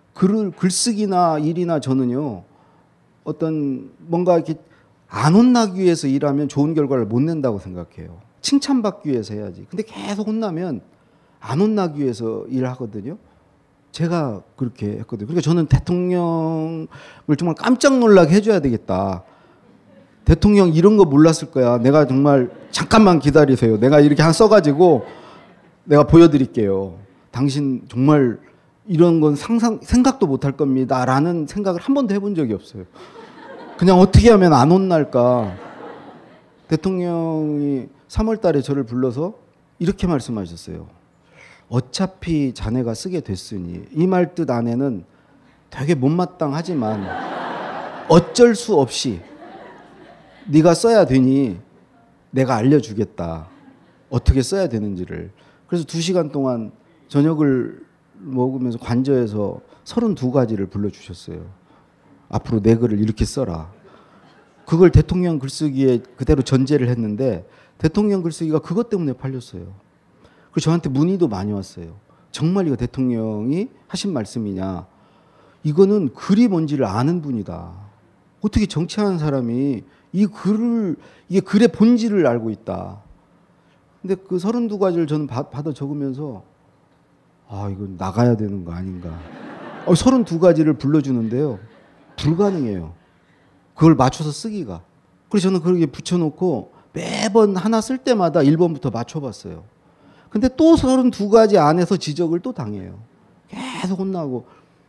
글쓰기나 일이나 저는요. 어떤 뭔가 이렇게 안 혼나기 위해서 일하면 좋은 결과를 못 낸다고 생각해요. 칭찬받기 위해서 해야지. 근데 계속 혼나면 안 혼나기 위해서 일하거든요. 제가 그렇게 했거든요. 그러니까 저는 대통령을 정말 깜짝 놀라게 해줘야 되겠다. 대통령 이런 거 몰랐을 거야. 내가 정말 잠깐만 기다리세요. 내가 이렇게 한 써가지고 내가 보여드릴게요. 당신 정말 이런 건 생각도 못 할 겁니다. 라는 생각을 한 번도 해본 적이 없어요. 그냥 어떻게 하면 안 혼날까. 대통령이 3월 달에 저를 불러서 이렇게 말씀하셨어요. 어차피 자네가 쓰게 됐으니 이 말 뜻 안에는 되게 못마땅하지만 어쩔 수 없이 네가 써야 되니 내가 알려주겠다. 어떻게 써야 되는지를. 그래서 2시간 동안 저녁을 먹으면서 관저에서 32가지를 불러주셨어요. 앞으로 내 글을 이렇게 써라. 그걸 대통령 글쓰기에 그대로 전제를 했는데 대통령 글쓰기가 그것 때문에 팔렸어요. 그리고 저한테 문의도 많이 왔어요. 정말 이거 대통령이 하신 말씀이냐. 이거는 글이 뭔지를 아는 분이다. 어떻게 정치하는 사람이 이게 글의 본질을 알고 있다. 근데 그 32가지를 저는 받아 적으면서 이건 나가야 되는 거 아닌가. 32가지를 불러주는데요. 불가능해요. 그걸 맞춰서 쓰기가. 그래서 저는 그렇게 붙여놓고 매번 하나 쓸 때마다 1번부터 맞춰봤어요. 근데 또 32가지 안에서 지적을 또 당해요. 계속 혼나고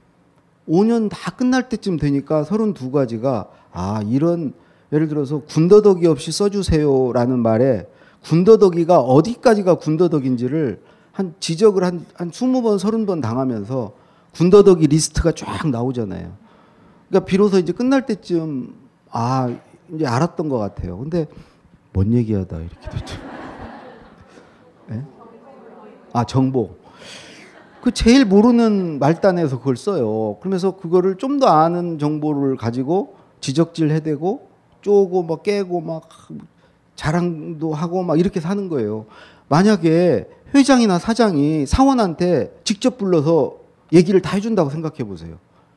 5년 다 끝날 때쯤 되니까 32가지가 이런 예를 들어서 군더더기 없이 써주세요라는 말에 군더더기가 어디까지가 군더더기인지를 지적을 한 20번 30번 당하면서 군더더기 리스트가 쫙 나오잖아요. 그러니까 비로소 이제 끝날 때쯤 이제 알았던 것 같아요. 근데 뭔 얘기하다 이렇게 됐죠. 네? 정보. 그 제일 모르는 말단에서 그걸 써요. 그러면서 그거를 좀 더 아는 정보를 가지고 지적질 해대고 쪼고 막 깨고 막 자랑도 하고 막 이렇게 사는 거예요. 만약에 회장이나 사장이 사원한테 직접 불러서 얘기를 다 해준다고 생각해 보세요.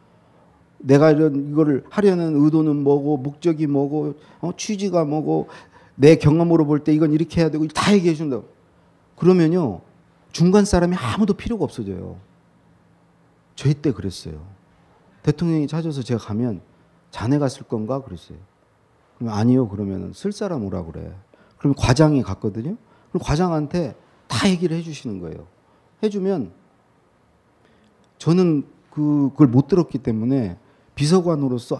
내가 이거를 하려는 의도는 뭐고 목적이 뭐고 취지가 뭐고 내 경험으로 볼 때 이건 이렇게 해야 되고 다 얘기해 준다고. 그러면요. 중간 사람이 아무도 필요가 없어져요. 저희 때 그랬어요. 대통령이 찾아서 제가 가면 자네가 쓸 건가 그랬어요. 그러면 아니요. 그러면 쓸 사람 오라 그래. 그러면 과장이 갔거든요. 그럼 과장한테 다 다 얘기를 해주시는 거예요. 해주면 저는 그걸 못 들었기 때문에 비서관으로서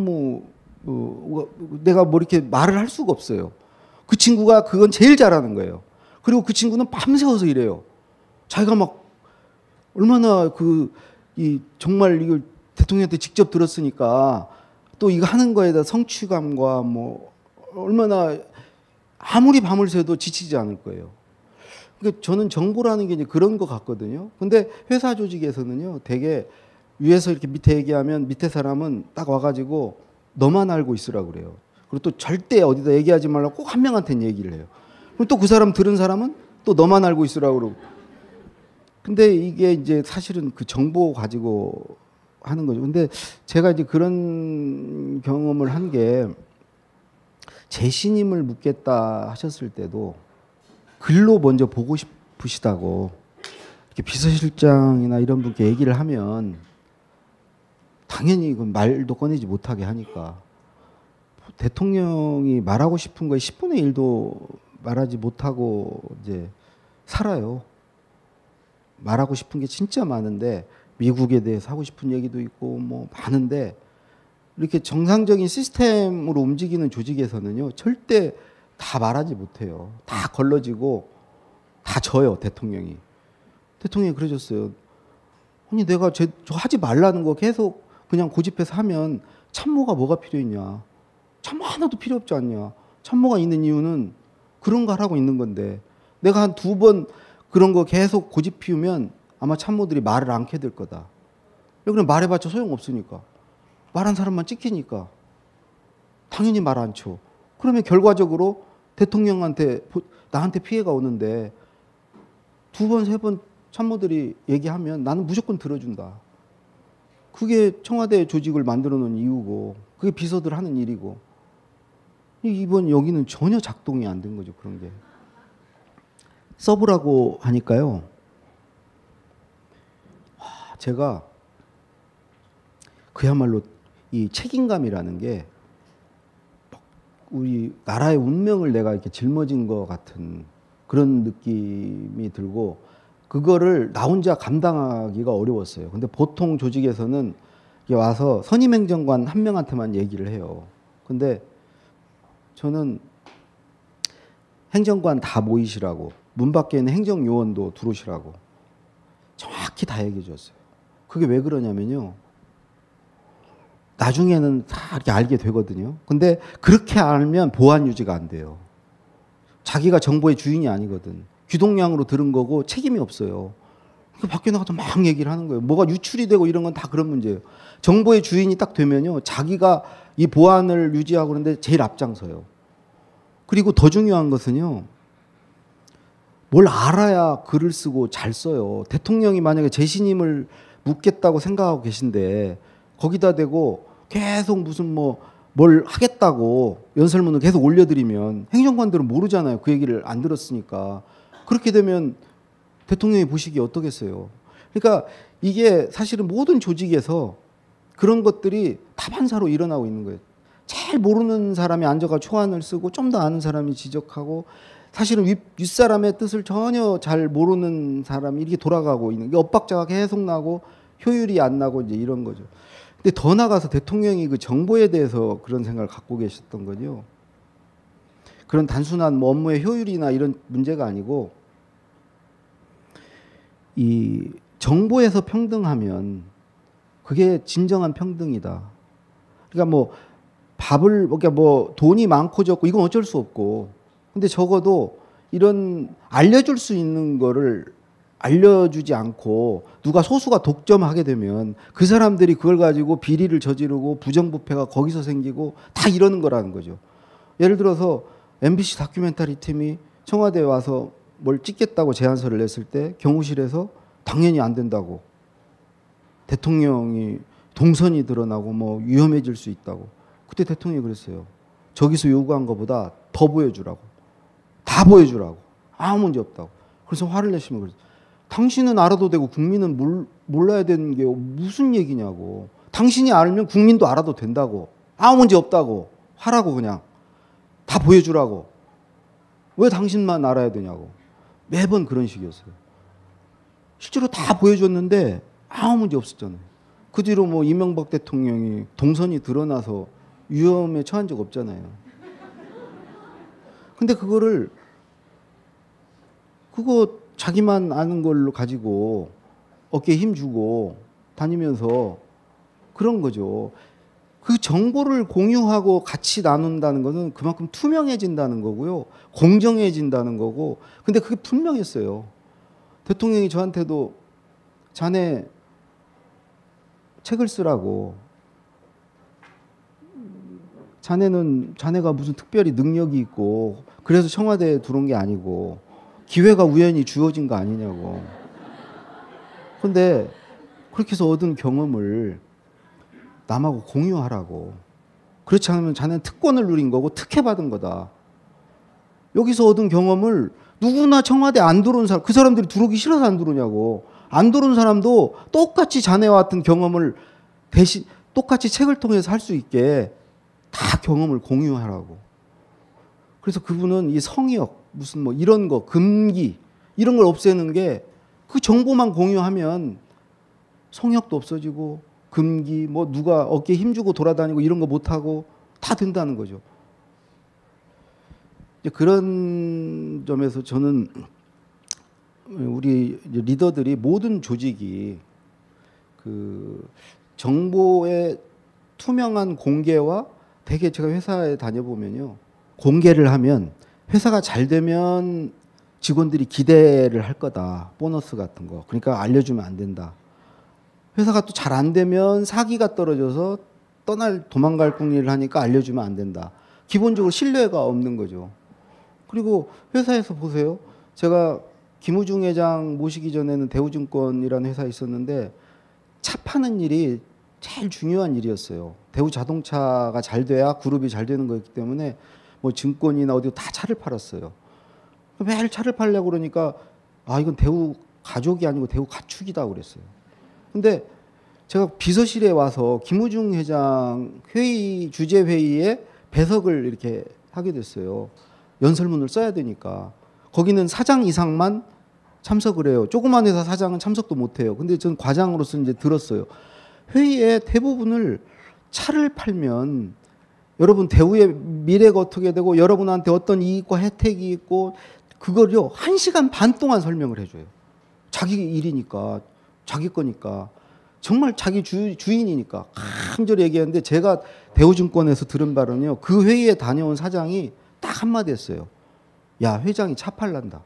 내가 뭐 이렇게 말을 할 수가 없어요. 그 친구가 그건 제일 잘하는 거예요. 그리고 그 친구는 밤새워서 일해요. 자기가 막 얼마나 정말 이걸 대통령한테 직접 들었으니까 또 이거 하는 거에다 성취감과 뭐 얼마나 아무리 밤을 새도 지치지 않을 거예요. 그러니까 저는 정보라는 게 이제 그런 것 같거든요. 근데 회사 조직에서는요, 되게 위에서 이렇게 밑에 얘기하면 밑에 사람은 딱 와가지고 너만 알고 있으라고 그래요. 그리고 또 절대 어디다 얘기하지 말라고 꼭 한 명한테는 얘기를 해요. 그럼 또 그 사람 들은 사람은 또 너만 알고 있으라고 그러고. 근데 이게 이제 사실은 그 정보 가지고 하는 거죠. 근데 제가 이제 그런 경험을 한 게 재신임을 묻겠다 하셨을 때도 글로 먼저 보고 싶으시다고 이렇게 비서실장이나 이런 분께 얘기를 하면 당연히 그 말도 꺼내지 못하게 하니까 대통령이 말하고 싶은 거에 10분의 1도 말하지 못하고 이제 살아요. 말하고 싶은 게 진짜 많은데 미국에 대해서 하고 싶은 얘기도 있고 뭐 많은데 이렇게 정상적인 시스템으로 움직이는 조직에서는요 절대 다 말하지 못해요. 다 걸러지고 다 져요. 대통령이 그러셨어요. 아니 내가 저 하지 말라는 거 계속 그냥 고집해서 하면 참모가 뭐가 필요했냐. 참모 하나도 필요 없지 않냐. 참모가 있는 이유는 그런 걸 하고 있는 건데 내가 한 2번 그런 거 계속 고집 피우면 아마 참모들이 말을 않게 될 거다. 그냥 말해봤자 소용없으니까. 말한 사람만 찍히니까. 당연히 말 안 쳐. 그러면 결과적으로 대통령한테 나한테 피해가 오는데 2번, 3번 참모들이 얘기하면 나는 무조건 들어준다. 그게 청와대 조직을 만들어 놓은 이유고 그게 비서들 하는 일이고 이번 여기는 전혀 작동이 안 된 거죠. 그런 게. 서브라고 하니까요. 제가 그야말로 이 책임감이라는 게 우리 나라의 운명을 내가 이렇게 짊어진 것 같은 그런 느낌이 들고 그거를 나 혼자 감당하기가 어려웠어요. 근데 보통 조직에서는 와서 선임행정관 한 명한테만 얘기를 해요. 근데 저는 행정관 다 모이시라고 문 밖에 있는 행정요원도 들어오시라고 정확히 다 얘기해 줬어요. 그게 왜 그러냐면요. 나중에는 다 이렇게 알게 되거든요. 근데 그렇게 알면 보안 유지가 안 돼요. 자기가 정보의 주인이 아니거든. 귀동량으로 들은 거고 책임이 없어요. 밖에 나가서 막 얘기를 하는 거예요. 뭐가 유출이 되고 이런 건 다 그런 문제예요. 정보의 주인이 딱 되면요. 자기가 이 보안을 유지하고 그러는데 제일 앞장서요. 그리고 더 중요한 것은요. 뭘 알아야 글을 쓰고 잘 써요. 대통령이 만약에 재신임을 묻겠다고 생각하고 계신데 거기다 대고 계속 무슨 뭘 하겠다고 연설문을 계속 올려드리면 행정관들은 모르잖아요. 그 얘기를 안 들었으니까. 그렇게 되면 대통령이 보시기에 어떠겠어요. 그러니까 이게 사실은 모든 조직에서 그런 것들이 다반사로 일어나고 있는 거예요. 제일 모르는 사람이 앉아가 초안을 쓰고 좀 더 아는 사람이 지적하고 사실은 윗사람의 뜻을 전혀 잘 모르는 사람이 이렇게 돌아가고 있는 게 엇박자가 계속 나고 효율이 안 나고 이제 이런 거죠. 근데 더 나가서 대통령이 그 정보에 대해서 그런 생각을 갖고 계셨던 거죠. 그런 단순한 업무의 효율이나 이런 문제가 아니고 이 정보에서 평등하면 그게 진정한 평등이다. 그러니까 그러니까 돈이 많고 적고 이건 어쩔 수 없고 근데 적어도 이런 알려줄 수 있는 거를 알려주지 않고 누가 소수가 독점하게 되면 그 사람들이 그걸 가지고 비리를 저지르고 부정부패가 거기서 생기고 다 이러는 거라는 거죠. 예를 들어서 MBC 다큐멘터리 팀이 청와대에 와서 뭘 찍겠다고 제안서를 냈을 때 경호실에서 당연히 안 된다고 대통령이 동선이 드러나고 위험해질 수 있다고 그때 대통령이 그랬어요. 저기서 요구한 것보다 더 보여주라고 다 보여주라고 아무 문제 없다고. 그래서 화를 내시면 그랬어요. 당신은 알아도 되고 국민은 몰라야 되는 게 무슨 얘기냐고. 당신이 알면 국민도 알아도 된다고. 아무 문제 없다고. 하라고 그냥. 다 보여주라고. 왜 당신만 알아야 되냐고. 매번 그런 식이었어요. 실제로 다 보여줬는데 아무 문제 없었잖아요. 그 뒤로 뭐 이명박 대통령이 동선이 드러나서 위험에 처한 적 없잖아요. 근데 그거 자기만 아는 걸로 가지고 어깨에 힘주고 다니면서 그런 거죠. 그 정보를 공유하고 같이 나눈다는 것은 그만큼 투명해진다는 거고요. 공정해진다는 거고. 근데 그게 분명했어요. 대통령이 저한테도 자네 책을 쓰라고. 자네가 무슨 특별히 능력이 있고 그래서 청와대에 들어온 게 아니고 기회가 우연히 주어진 거 아니냐고. 근데 그렇게 해서 얻은 경험을 남하고 공유하라고. 그렇지 않으면 자네는 특권을 누린 거고 특혜받은 거다. 여기서 얻은 경험을 누구나 청와대 안 들어온 사람, 그 사람들이 들어오기 싫어서 안 들어오냐고. 안 들어온 사람도 똑같이 자네와 같은 경험을 대신 똑같이 책을 통해서 할 수 있게 다 경험을 공유하라고. 그래서 그분은 이 성역, 무슨 뭐 이런 거, 금기, 이런 걸 없애는 게 그 정보만 공유하면 성역도 없어지고 금기, 뭐 누가 어깨에 힘주고 돌아다니고 이런 거 못하고 다 된다는 거죠. 그런 점에서 저는 우리 리더들이 모든 조직이 그 정보의 투명한 공개와 되게 제가 회사에 다녀보면요. 공개를 하면 회사가 잘 되면 직원들이 기대를 할 거다. 보너스 같은 거. 그러니까 알려주면 안 된다. 회사가 또 잘 안 되면 사기가 떨어져서 도망갈 궁리를 하니까 알려주면 안 된다. 기본적으로 신뢰가 없는 거죠. 그리고 회사에서 보세요. 제가 김우중 회장 모시기 전에는 대우증권이라는 회사에 있었는데 차 파는 일이 제일 중요한 일이었어요. 대우자동차가 잘 돼야 그룹이 잘 되는 거였기 때문에 뭐 증권이나 어디 다 차를 팔았어요. 매일 차를 팔려고 그러니까 이건 대우 가족이 아니고 대우 가축이다 그랬어요. 근데 제가 비서실에 와서 김우중 회장 주재 회의에 배석을 이렇게 하게 됐어요. 연설문을 써야 되니까. 거기는 사장 이상만 참석을 해요. 조그만 회사 사장은 참석도 못 해요. 근데 저는 과장으로서 이제 들었어요. 회의에 대부분을 차를 팔면 여러분 대우의 미래가 어떻게 되고 여러분한테 어떤 이익과 혜택이 있고 그걸요 1시간 반 동안 설명을 해줘요. 자기 일이니까 자기 거니까 정말 자기 주인이니까 간절히 얘기했는데 제가 대우증권에서 들은 바로는요. 그 회의에 다녀온 사장이 딱 한마디 했어요. 야 회장이 차 팔란다.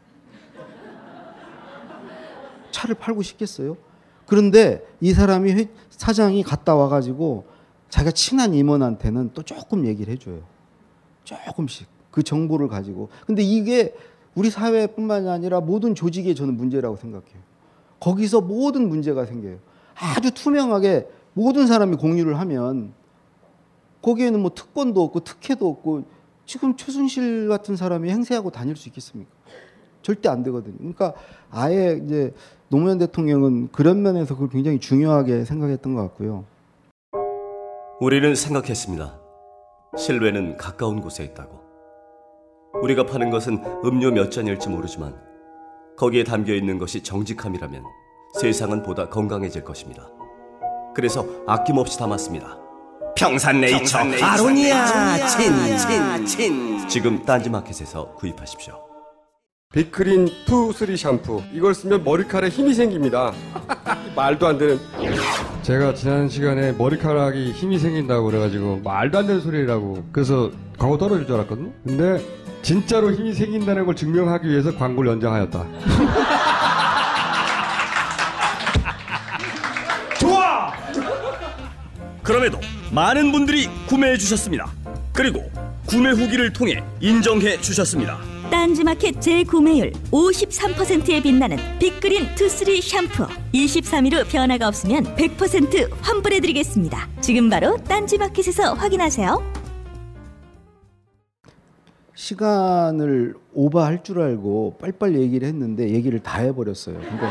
차를 팔고 싶겠어요? 그런데 이 사람이 사장이 갔다 와가지고 자기가 친한 임원한테는 또 조금 얘기를 해줘요. 조금씩 그 정보를 가지고. 근데 이게 우리 사회뿐만이 아니라 모든 조직에 저는 문제라고 생각해요. 거기서 모든 문제가 생겨요. 아주 투명하게 모든 사람이 공유를 하면 거기에는 뭐 특권도 없고 특혜도 없고 지금 최순실 같은 사람이 행세하고 다닐 수 있겠습니까? 절대 안 되거든요. 그러니까 아예 이제 노무현 대통령은 그런 면에서 그걸 굉장히 중요하게 생각했던 것 같고요. 우리는 생각했습니다. 신뢰는 가까운 곳에 있다고. 우리가 파는 것은 음료 몇 잔일지 모르지만 거기에 담겨있는 것이 정직함이라면 세상은 보다 건강해질 것입니다. 그래서 아낌없이 담았습니다. 평산네이처 아로니아 친. 지금 딴지마켓에서 구입하십시오. 빅그린 2, 3 샴푸. 이걸 쓰면 머리카락에 힘이 생깁니다. 말도 안 되는. 제가 지난 시간에 머리카락이 힘이 생긴다고 그래가지고 말도 안 되는 소리라고 그래서 광고 떨어질 줄 알았거든요. 근데 진짜로 힘이 생긴다는 걸 증명하기 위해서 광고를 연장하였다. 좋아! 그럼에도 많은 분들이 구매해 주셨습니다. 그리고 구매 후기를 통해 인정해 주셨습니다. 딴지마켓 재구매율 53%에 빛나는 빅그린 2, 3 샴푸 23일 후 변화가 없으면 100% 환불해드리겠습니다. 지금 바로 딴지마켓에서 확인하세요. 시간을 오버할 줄 알고 빨리빨리 얘기를 했는데 얘기를 다 해버렸어요. 근데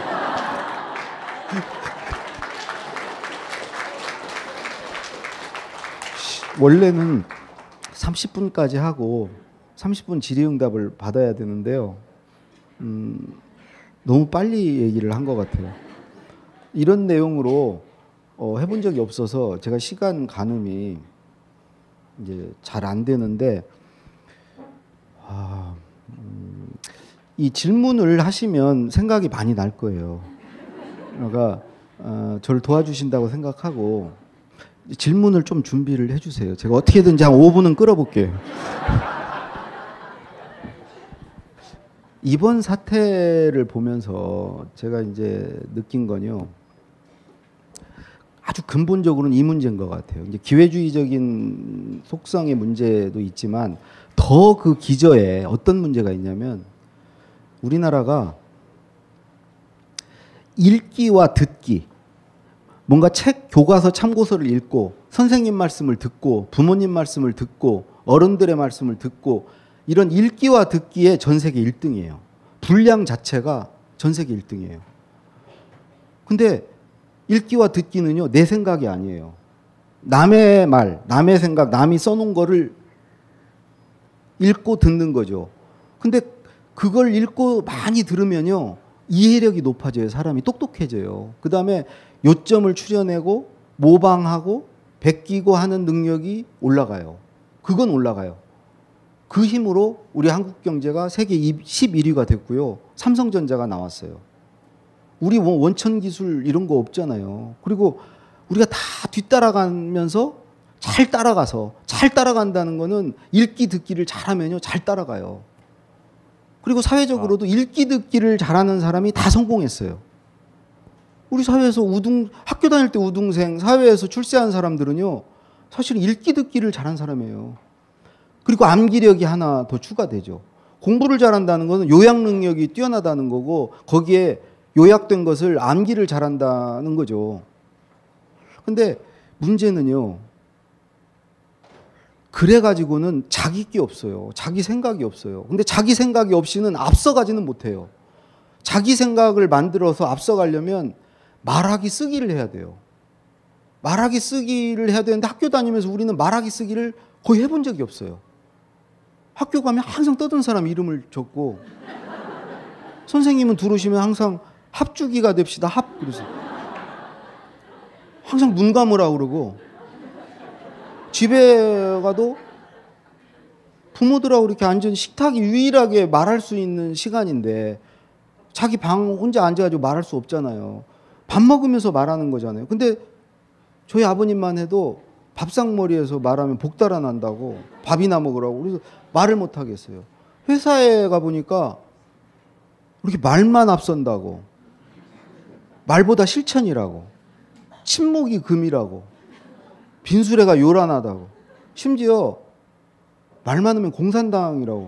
원래는 30분까지 하고 30분 질의응답을 받아야 되는데요. 너무 빨리 얘기를 한 것 같아요. 이런 내용으로 해본 적이 없어서 제가 시간 가늠이 이제 잘 안 되는데 이 질문을 하시면 생각이 많이 날 거예요. 그러니까 저를 도와주신다고 생각하고 질문을 좀 준비를 해주세요. 제가 어떻게든지 한 5분은 끌어볼게요. 이번 사태를 보면서 제가 이제 느낀 건요. 아주 근본적으로는 이 문제인 것 같아요. 이제 기회주의적인 속성의 문제도 있지만 더 그 기저에 어떤 문제가 있냐면 우리나라가 읽기와 듣기, 뭔가 책, 교과서, 참고서를 읽고 선생님 말씀을 듣고 부모님 말씀을 듣고 어른들의 말씀을 듣고 이런 읽기와 듣기에 전 세계 1등이에요. 분량 자체가 전 세계 1등이에요. 근데 읽기와 듣기는요, 내 생각이 아니에요. 남의 말, 남의 생각, 남이 써놓은 거를 읽고 듣는 거죠. 근데 그걸 읽고 많이 들으면요, 이해력이 높아져요. 사람이 똑똑해져요. 그 다음에 요점을 추려내고 모방하고 베끼고 하는 능력이 올라가요. 그건 올라가요. 그 힘으로 우리 한국 경제가 세계 11위가 됐고요. 삼성전자가 나왔어요. 우리 원천 기술 이런 거 없잖아요. 그리고 우리가 다 뒤따라가면서 잘 따라간다는 거는 읽기 듣기를 잘하면요, 잘 따라가요. 그리고 사회적으로도 읽기 듣기를 잘하는 사람이 다 성공했어요. 우리 사회에서 학교 다닐 때 우등생, 사회에서 출세한 사람들은요, 사실 읽기 듣기를 잘한 사람이에요. 그리고 암기력이 하나 더 추가되죠. 공부를 잘한다는 것은 요약 능력이 뛰어나다는 거고 거기에 요약된 것을 암기를 잘한다는 거죠. 근데 문제는요, 그래가지고는 자기 게 없어요. 자기 생각이 없어요. 근데 자기 생각이 없이는 앞서가지는 못해요. 자기 생각을 만들어서 앞서가려면 말하기 쓰기를 해야 돼요. 말하기 쓰기를 해야 되는데 학교 다니면서 우리는 말하기 쓰기를 거의 해본 적이 없어요. 학교 가면 항상 떠든 사람 이름을 적고 선생님은 들어오시면 항상 합주기가 됩시다. 그러세요. 항상 문 감으라고 그러고 집에 가도 부모들하고 이렇게 앉은 식탁이 유일하게 말할 수 있는 시간인데 자기 방 혼자 앉아가지고 말할 수 없잖아요. 밥 먹으면서 말하는 거잖아요. 근데 저희 아버님만 해도 밥상머리에서 말하면 복 달아난다고 밥이나 먹으라고 그래서 말을 못 하겠어요. 회사에 가보니까 이렇게 말만 앞선다고, 말보다 실천이라고, 침묵이 금이라고, 빈수레가 요란하다고, 심지어 말 많으면 공산당이라고.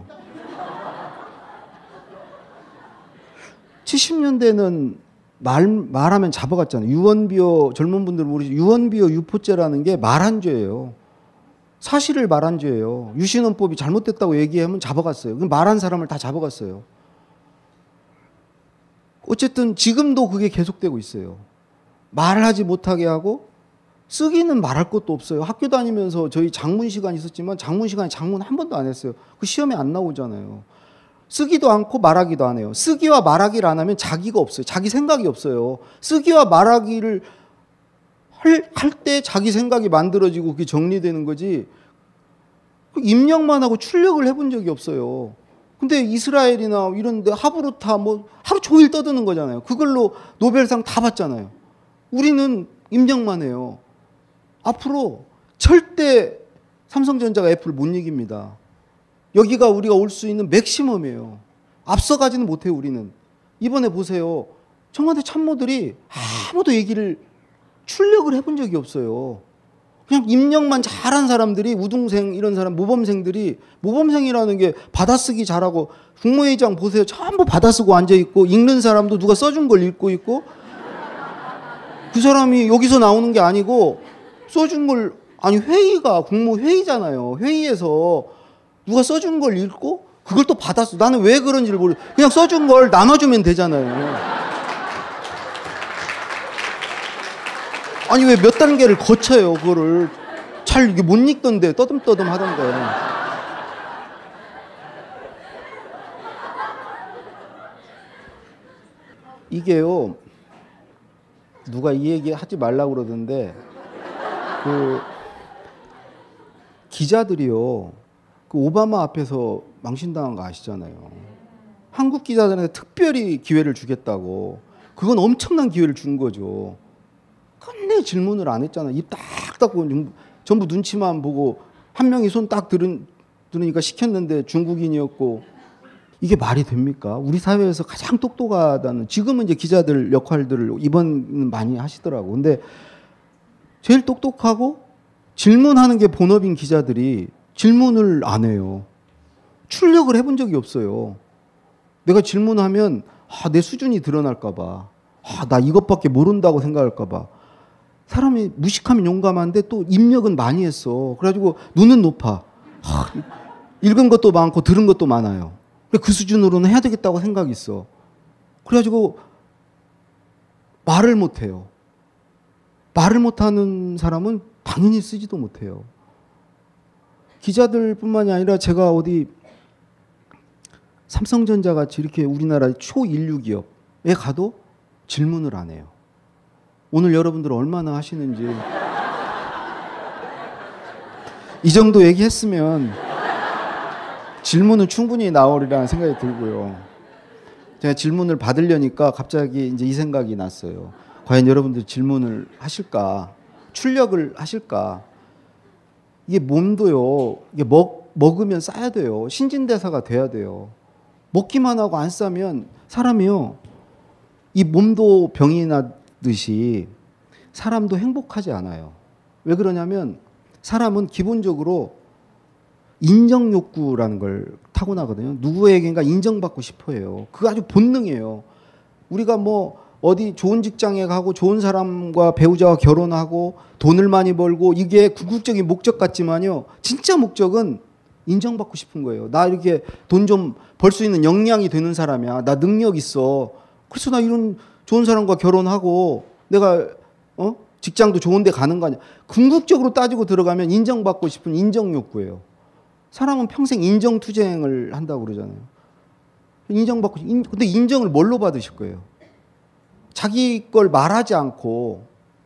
70년대는 말하면 잡아갔잖아요. 유언비어, 젊은 분들 모르시죠? 유언비어 유포죄라는 게 말한 죄예요. 사실을 말한 죄예요. 유신헌법이 잘못됐다고 얘기하면 잡아갔어요. 그럼 말한 사람을 다 잡아갔어요. 어쨌든 지금도 그게 계속되고 있어요. 말하지 못하게 하고 쓰기는 말할 것도 없어요. 학교 다니면서 저희 장문 시간 있었지만 장문 시간에 장문 한 번도 안 했어요. 그 시험에 안 나오잖아요. 쓰기도 않고 말하기도 안 해요. 쓰기와 말하기를 안 하면 자기가 없어요. 자기 생각이 없어요. 쓰기와 말하기를 할 때 자기 생각이 만들어지고 그게 정리되는 거지. 입력만 하고 출력을 해본 적이 없어요. 근데 이스라엘이나 이런 데 하브루타 뭐 하루 종일 떠드는 거잖아요. 그걸로 노벨상 다 받잖아요. 우리는 입력만 해요. 앞으로 절대 삼성전자가 애플을 못 이깁니다. 여기가 우리가 올 수 있는 맥시멈이에요. 앞서가지는 못해요, 우리는. 이번에 보세요. 청와대 참모들이 아무도 얘기를 출력을 해본 적이 없어요. 그냥 입력만 잘한 사람들이, 우등생 이런 사람, 모범생들이, 모범생이라는 게 받아쓰기 잘하고, 국무회의장 보세요. 전부 받아쓰고 앉아있고, 읽는 사람도 누가 써준 걸 읽고 있고, 그 사람이 여기서 나오는 게 아니고, 써준 걸, 아니, 회의가 국무회의잖아요. 회의에서 누가 써준 걸 읽고, 그걸 또 받았어. 나는 왜 그런지를 모르. 그냥 써준 걸 나눠주면 되잖아요. 아니 왜 몇 단계를 거쳐요. 그거를 잘 이게 못 읽던데 떠듬떠듬 하던데. 이게요. 누가 이 얘기 하지 말라고 그러던데 그 기자들이요. 그 오바마 앞에서 망신당한 거 아시잖아요. 한국 기자들한테 특별히 기회를 주겠다고. 그건 엄청난 기회를 준 거죠. 끝내 질문을 안 했잖아. 입 딱 닫고 전부 눈치만 보고 한 명이 손 딱 들으니까 시켰는데 중국인이었고 이게 말이 됩니까? 우리 사회에서 가장 똑똑하다는 지금은 이제 기자들 역할들을 이번은 많이 하시더라고. 근데 제일 똑똑하고 질문하는 게 본업인 기자들이 질문을 안 해요. 출력을 해본 적이 없어요. 내가 질문하면 내 수준이 드러날까 봐. 나 이것밖에 모른다고 생각할까 봐. 사람이 무식하면 용감한데 또 입력은 많이 했어. 그래가지고 눈은 높아. 읽은 것도 많고 들은 것도 많아요. 그 수준으로는 해야 되겠다고 생각이 있어. 그래가지고 말을 못해요. 말을 못하는 사람은 당연히 쓰지도 못해요. 기자들뿐만이 아니라 제가 어디 삼성전자 같이 이렇게 우리나라 초인류 기업에 가도 질문을 안 해요. 오늘 여러분들 얼마나 하시는지 이 정도 얘기했으면 질문은 충분히 나오리라는 생각이 들고요. 제가 질문을 받으려니까 갑자기 이제 이 생각이 났어요. 과연 여러분들 질문을 하실까? 출력을 하실까? 이게 몸도요. 이게 먹으면 싸야 돼요. 신진대사가 돼야 돼요. 먹기만 하고 안 싸면 사람이요. 이 몸도 병이 나듯이 사람도 행복하지 않아요. 왜 그러냐면 사람은 기본적으로 인정 욕구라는 걸 타고나거든요. 누구에게인가 인정받고 싶어 해요. 그거 아주 본능이에요. 우리가 뭐 어디 좋은 직장에 가고 좋은 사람과 배우자와 결혼하고 돈을 많이 벌고 이게 궁극적인 목적 같지만요. 진짜 목적은 인정받고 싶은 거예요. 나 이렇게 돈 좀 벌 수 있는 역량이 되는 사람이야. 나 능력 있어. 그래서 나 이런 좋은 사람과 결혼하고 내가 직장도 좋은 데 가는 거 아니야. 궁극적으로 따지고 들어가면 인정받고 싶은 인정 욕구예요. 사람은 평생 인정투쟁을 한다고 그러잖아요. 인정받고 근데 인정을 뭘로 받으실 거예요? 자기 걸 말하지 않고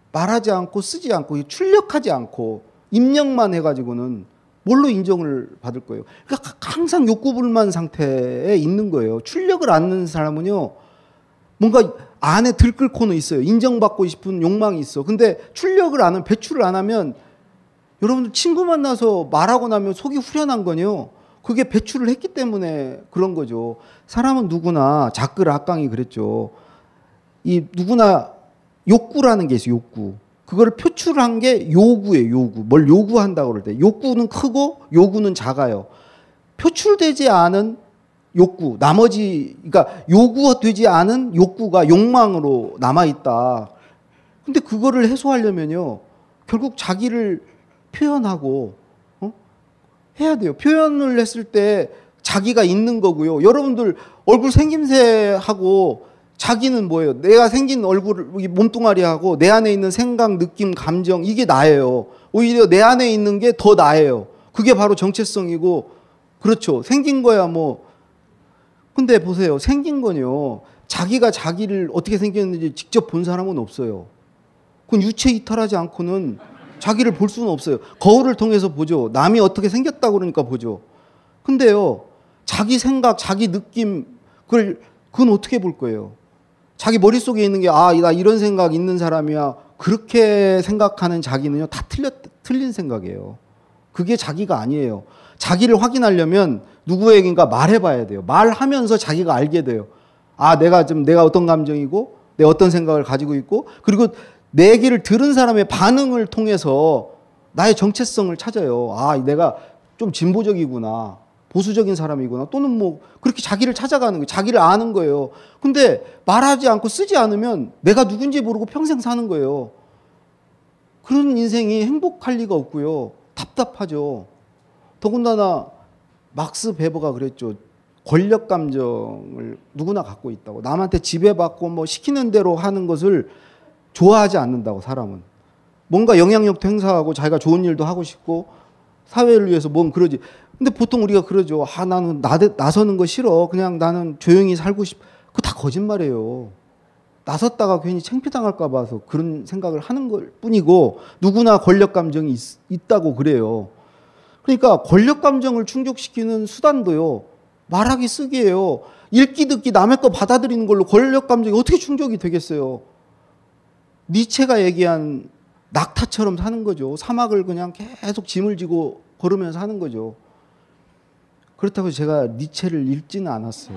쓰지 않고 출력하지 않고 입력만 해가지고는 뭘로 인정을 받을 거예요? 그러니까 항상 욕구불만 상태에 있는 거예요. 출력을 안 하는 사람은요. 뭔가 안에 들끓고는 있어요. 인정받고 싶은 욕망이 있어. 근데 출력을 안 하면 배출을 안 하면 여러분들 친구 만나서 말하고 나면 속이 후련한 거요. 그게 배출을 했기 때문에 그런 거죠. 사람은 누구나 자크 락강이 그랬죠. 이 누구나 욕구라는 게 있어요. 욕구. 그거를 표출한 게 요구예요. 요구. 뭘 요구한다고 그럴 때. 욕구는 크고 요구는 작아요. 표출되지 않은 욕구. 나머지 그러니까 요구되지 않은 욕구가 욕망으로 남아있다. 근데 그거를 해소하려면요. 결국 자기를 표현하고 해야 돼요. 표현을 했을 때 자기가 있는 거고요. 여러분들 얼굴 생김새하고 자기는 뭐예요? 내가 생긴 얼굴, 몸뚱아리하고 내 안에 있는 생각, 느낌, 감정 이게 나예요. 오히려 내 안에 있는 게 더 나예요. 그게 바로 정체성이고 그렇죠. 생긴 거야 뭐. 근데 보세요. 생긴 건요. 자기가 자기를 어떻게 생겼는지 직접 본 사람은 없어요. 그건 유체 이탈하지 않고는 자기를 볼 수는 없어요. 거울을 통해서 보죠. 남이 어떻게 생겼다고 그러니까 보죠. 근데요. 자기 생각, 자기 느낌 그건 어떻게 볼 거예요? 자기 머릿속에 있는 게 나 이런 생각 있는 사람이야. 그렇게 생각하는 자기는요. 다 틀린 생각이에요. 그게 자기가 아니에요. 자기를 확인하려면 누구에게인가 말해봐야 돼요. 말하면서 자기가 알게 돼요. 내가 어떤 감정이고 내가 어떤 생각을 가지고 있고 그리고 내 얘기를 들은 사람의 반응을 통해서 나의 정체성을 찾아요. 내가 좀 진보적이구나. 보수적인 사람이구나. 또는 뭐 그렇게 자기를 찾아가는 거예요. 자기를 아는 거예요. 근데 말하지 않고 쓰지 않으면 내가 누군지 모르고 평생 사는 거예요. 그런 인생이 행복할 리가 없고요. 답답하죠. 더군다나 막스 베버가 그랬죠. 권력 감정을 누구나 갖고 있다고. 남한테 지배받고 뭐 시키는 대로 하는 것을 좋아하지 않는다고 사람은. 뭔가 영향력도 행사하고 자기가 좋은 일도 하고 싶고 사회를 위해서 뭔 그러지. 근데 보통 우리가 그러죠. 나는 나서는 거 싫어. 그냥 나는 조용히 살고 싶어. 그거 다 거짓말이에요. 나섰다가 괜히 창피당할까 봐서 그런 생각을 하는 걸 뿐이고 누구나 권력 감정이 있다고 그래요. 그러니까 권력 감정을 충족시키는 수단도요. 말하기 쓰기예요. 읽기 듣기 남의 거 받아들이는 걸로 권력 감정이 어떻게 충족이 되겠어요. 니체가 얘기한 낙타처럼 사는 거죠. 사막을 그냥 계속 짐을 지고 걸으면서 하는 거죠. 그렇다고 제가 니체를 읽지는 않았어요.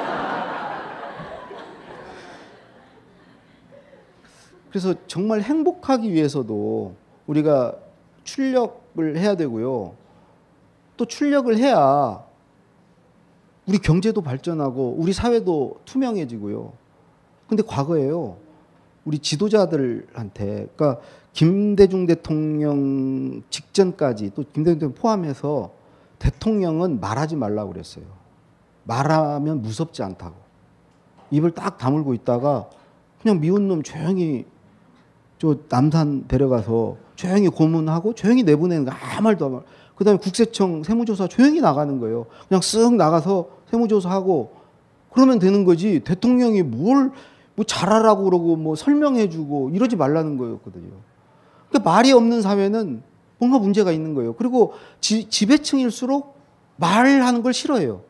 그래서 정말 행복하기 위해서도 우리가 출력을 해야 되고요. 또 출력을 해야 우리 경제도 발전하고 우리 사회도 투명해지고요. 근데 과거에요. 우리 지도자들한테, 그러니까 김대중 대통령 직전까지 또 김대중 대통령 포함해서 대통령은 말하지 말라고 그랬어요. 말하면 무섭지 않다고. 입을 딱 다물고 있다가 그냥 미운 놈 조용히 저 남산 데려가서 조용히 고문하고 조용히 내보내는 거 아무 말도 안 하고, 그다음에 국세청 세무조사 조용히 나가는 거예요. 그냥 쓱 나가서 세무조사하고 그러면 되는 거지. 대통령이 뭐 잘하라고 그러고 뭐 설명해주고 이러지 말라는 거였거든요. 그러니까 말이 없는 사회는 뭔가 문제가 있는 거예요. 그리고 지배층일수록 말하는 걸 싫어해요.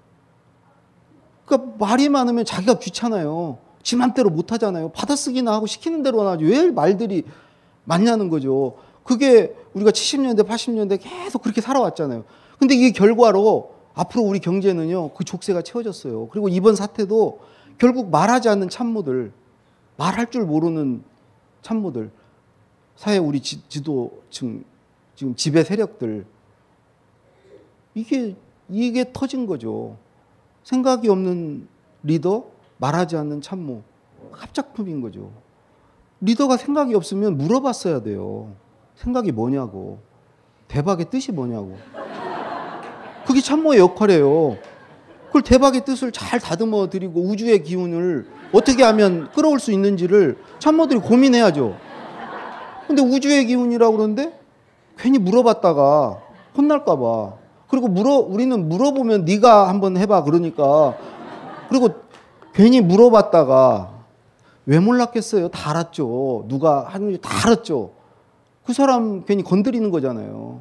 그러니까 말이 많으면 자기가 귀찮아요. 지 맘대로 못 하잖아요. 받아쓰기나 하고 시키는 대로나 하지. 왜 말들이 많냐는 거죠. 그게 우리가 70년대, 80년대 계속 그렇게 살아왔잖아요. 근데 이게 결과로 앞으로 우리 경제는요, 그 족쇄가 채워졌어요. 그리고 이번 사태도 결국 말하지 않는 참모들, 말할 줄 모르는 참모들, 사회 우리 지도층, 지금 지배 세력들, 이게 터진 거죠. 생각이 없는 리더, 말하지 않는 참모, 합작품인 거죠. 리더가 생각이 없으면 물어봤어야 돼요. 생각이 뭐냐고. 대박의 뜻이 뭐냐고. 그게 참모의 역할이에요. 그걸 대박의 뜻을 잘 다듬어 드리고 우주의 기운을 어떻게 하면 끌어올 수 있는지를 참모들이 고민해야죠. 근데 우주의 기운이라고 그러는데 괜히 물어봤다가 혼날까 봐. 그리고 우리는 물어보면 네가 한번 해봐 그러니까. 그리고 괜히 물어봤다가 왜 몰랐겠어요? 다 알았죠. 누가 하는지 다 알았죠. 그 사람 괜히 건드리는 거잖아요.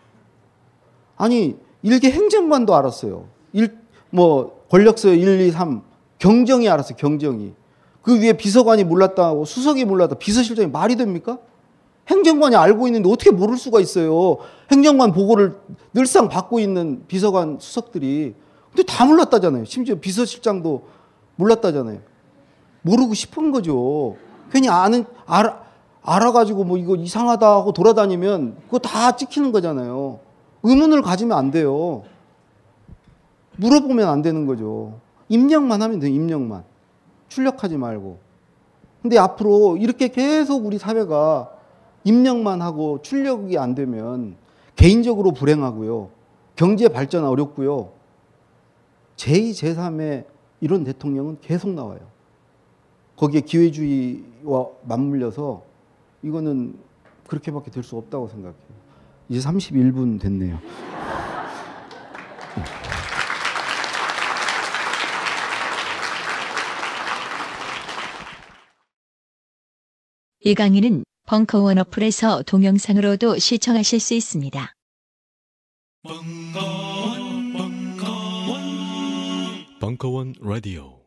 아니 일개 행정관도 알았어요. 권력서열 1, 2, 3 경정이 알았어요. 경정이. 그 위에 비서관이 몰랐다고 수석이 몰랐다. 비서실장이 말이 됩니까? 행정관이 알고 있는데 어떻게 모를 수가 있어요. 행정관 보고를 늘상 받고 있는 비서관 수석들이. 근데 다 몰랐다잖아요. 심지어 비서실장도 몰랐다잖아요. 모르고 싶은 거죠. 괜히 알아가지고 뭐 이거 이상하다 하고 돌아다니면 그거 다 찍히는 거잖아요. 의문을 가지면 안 돼요. 물어보면 안 되는 거죠. 입력만 하면 돼요. 입력만. 출력하지 말고. 근데 앞으로 이렇게 계속 우리 사회가 입력만 하고 출력이 안 되면 개인적으로 불행하고요. 경제 발전 어렵고요. 제2, 제3의 이런 대통령은 계속 나와요. 거기에 기회주의와 맞물려서 이거는 그렇게밖에 될 수 없다고 생각해요. 이제 31분 됐네요. 이 강의는 벙커원 어플에서 동영상으로도 시청하실 수 있습니다. 벙커원 라디오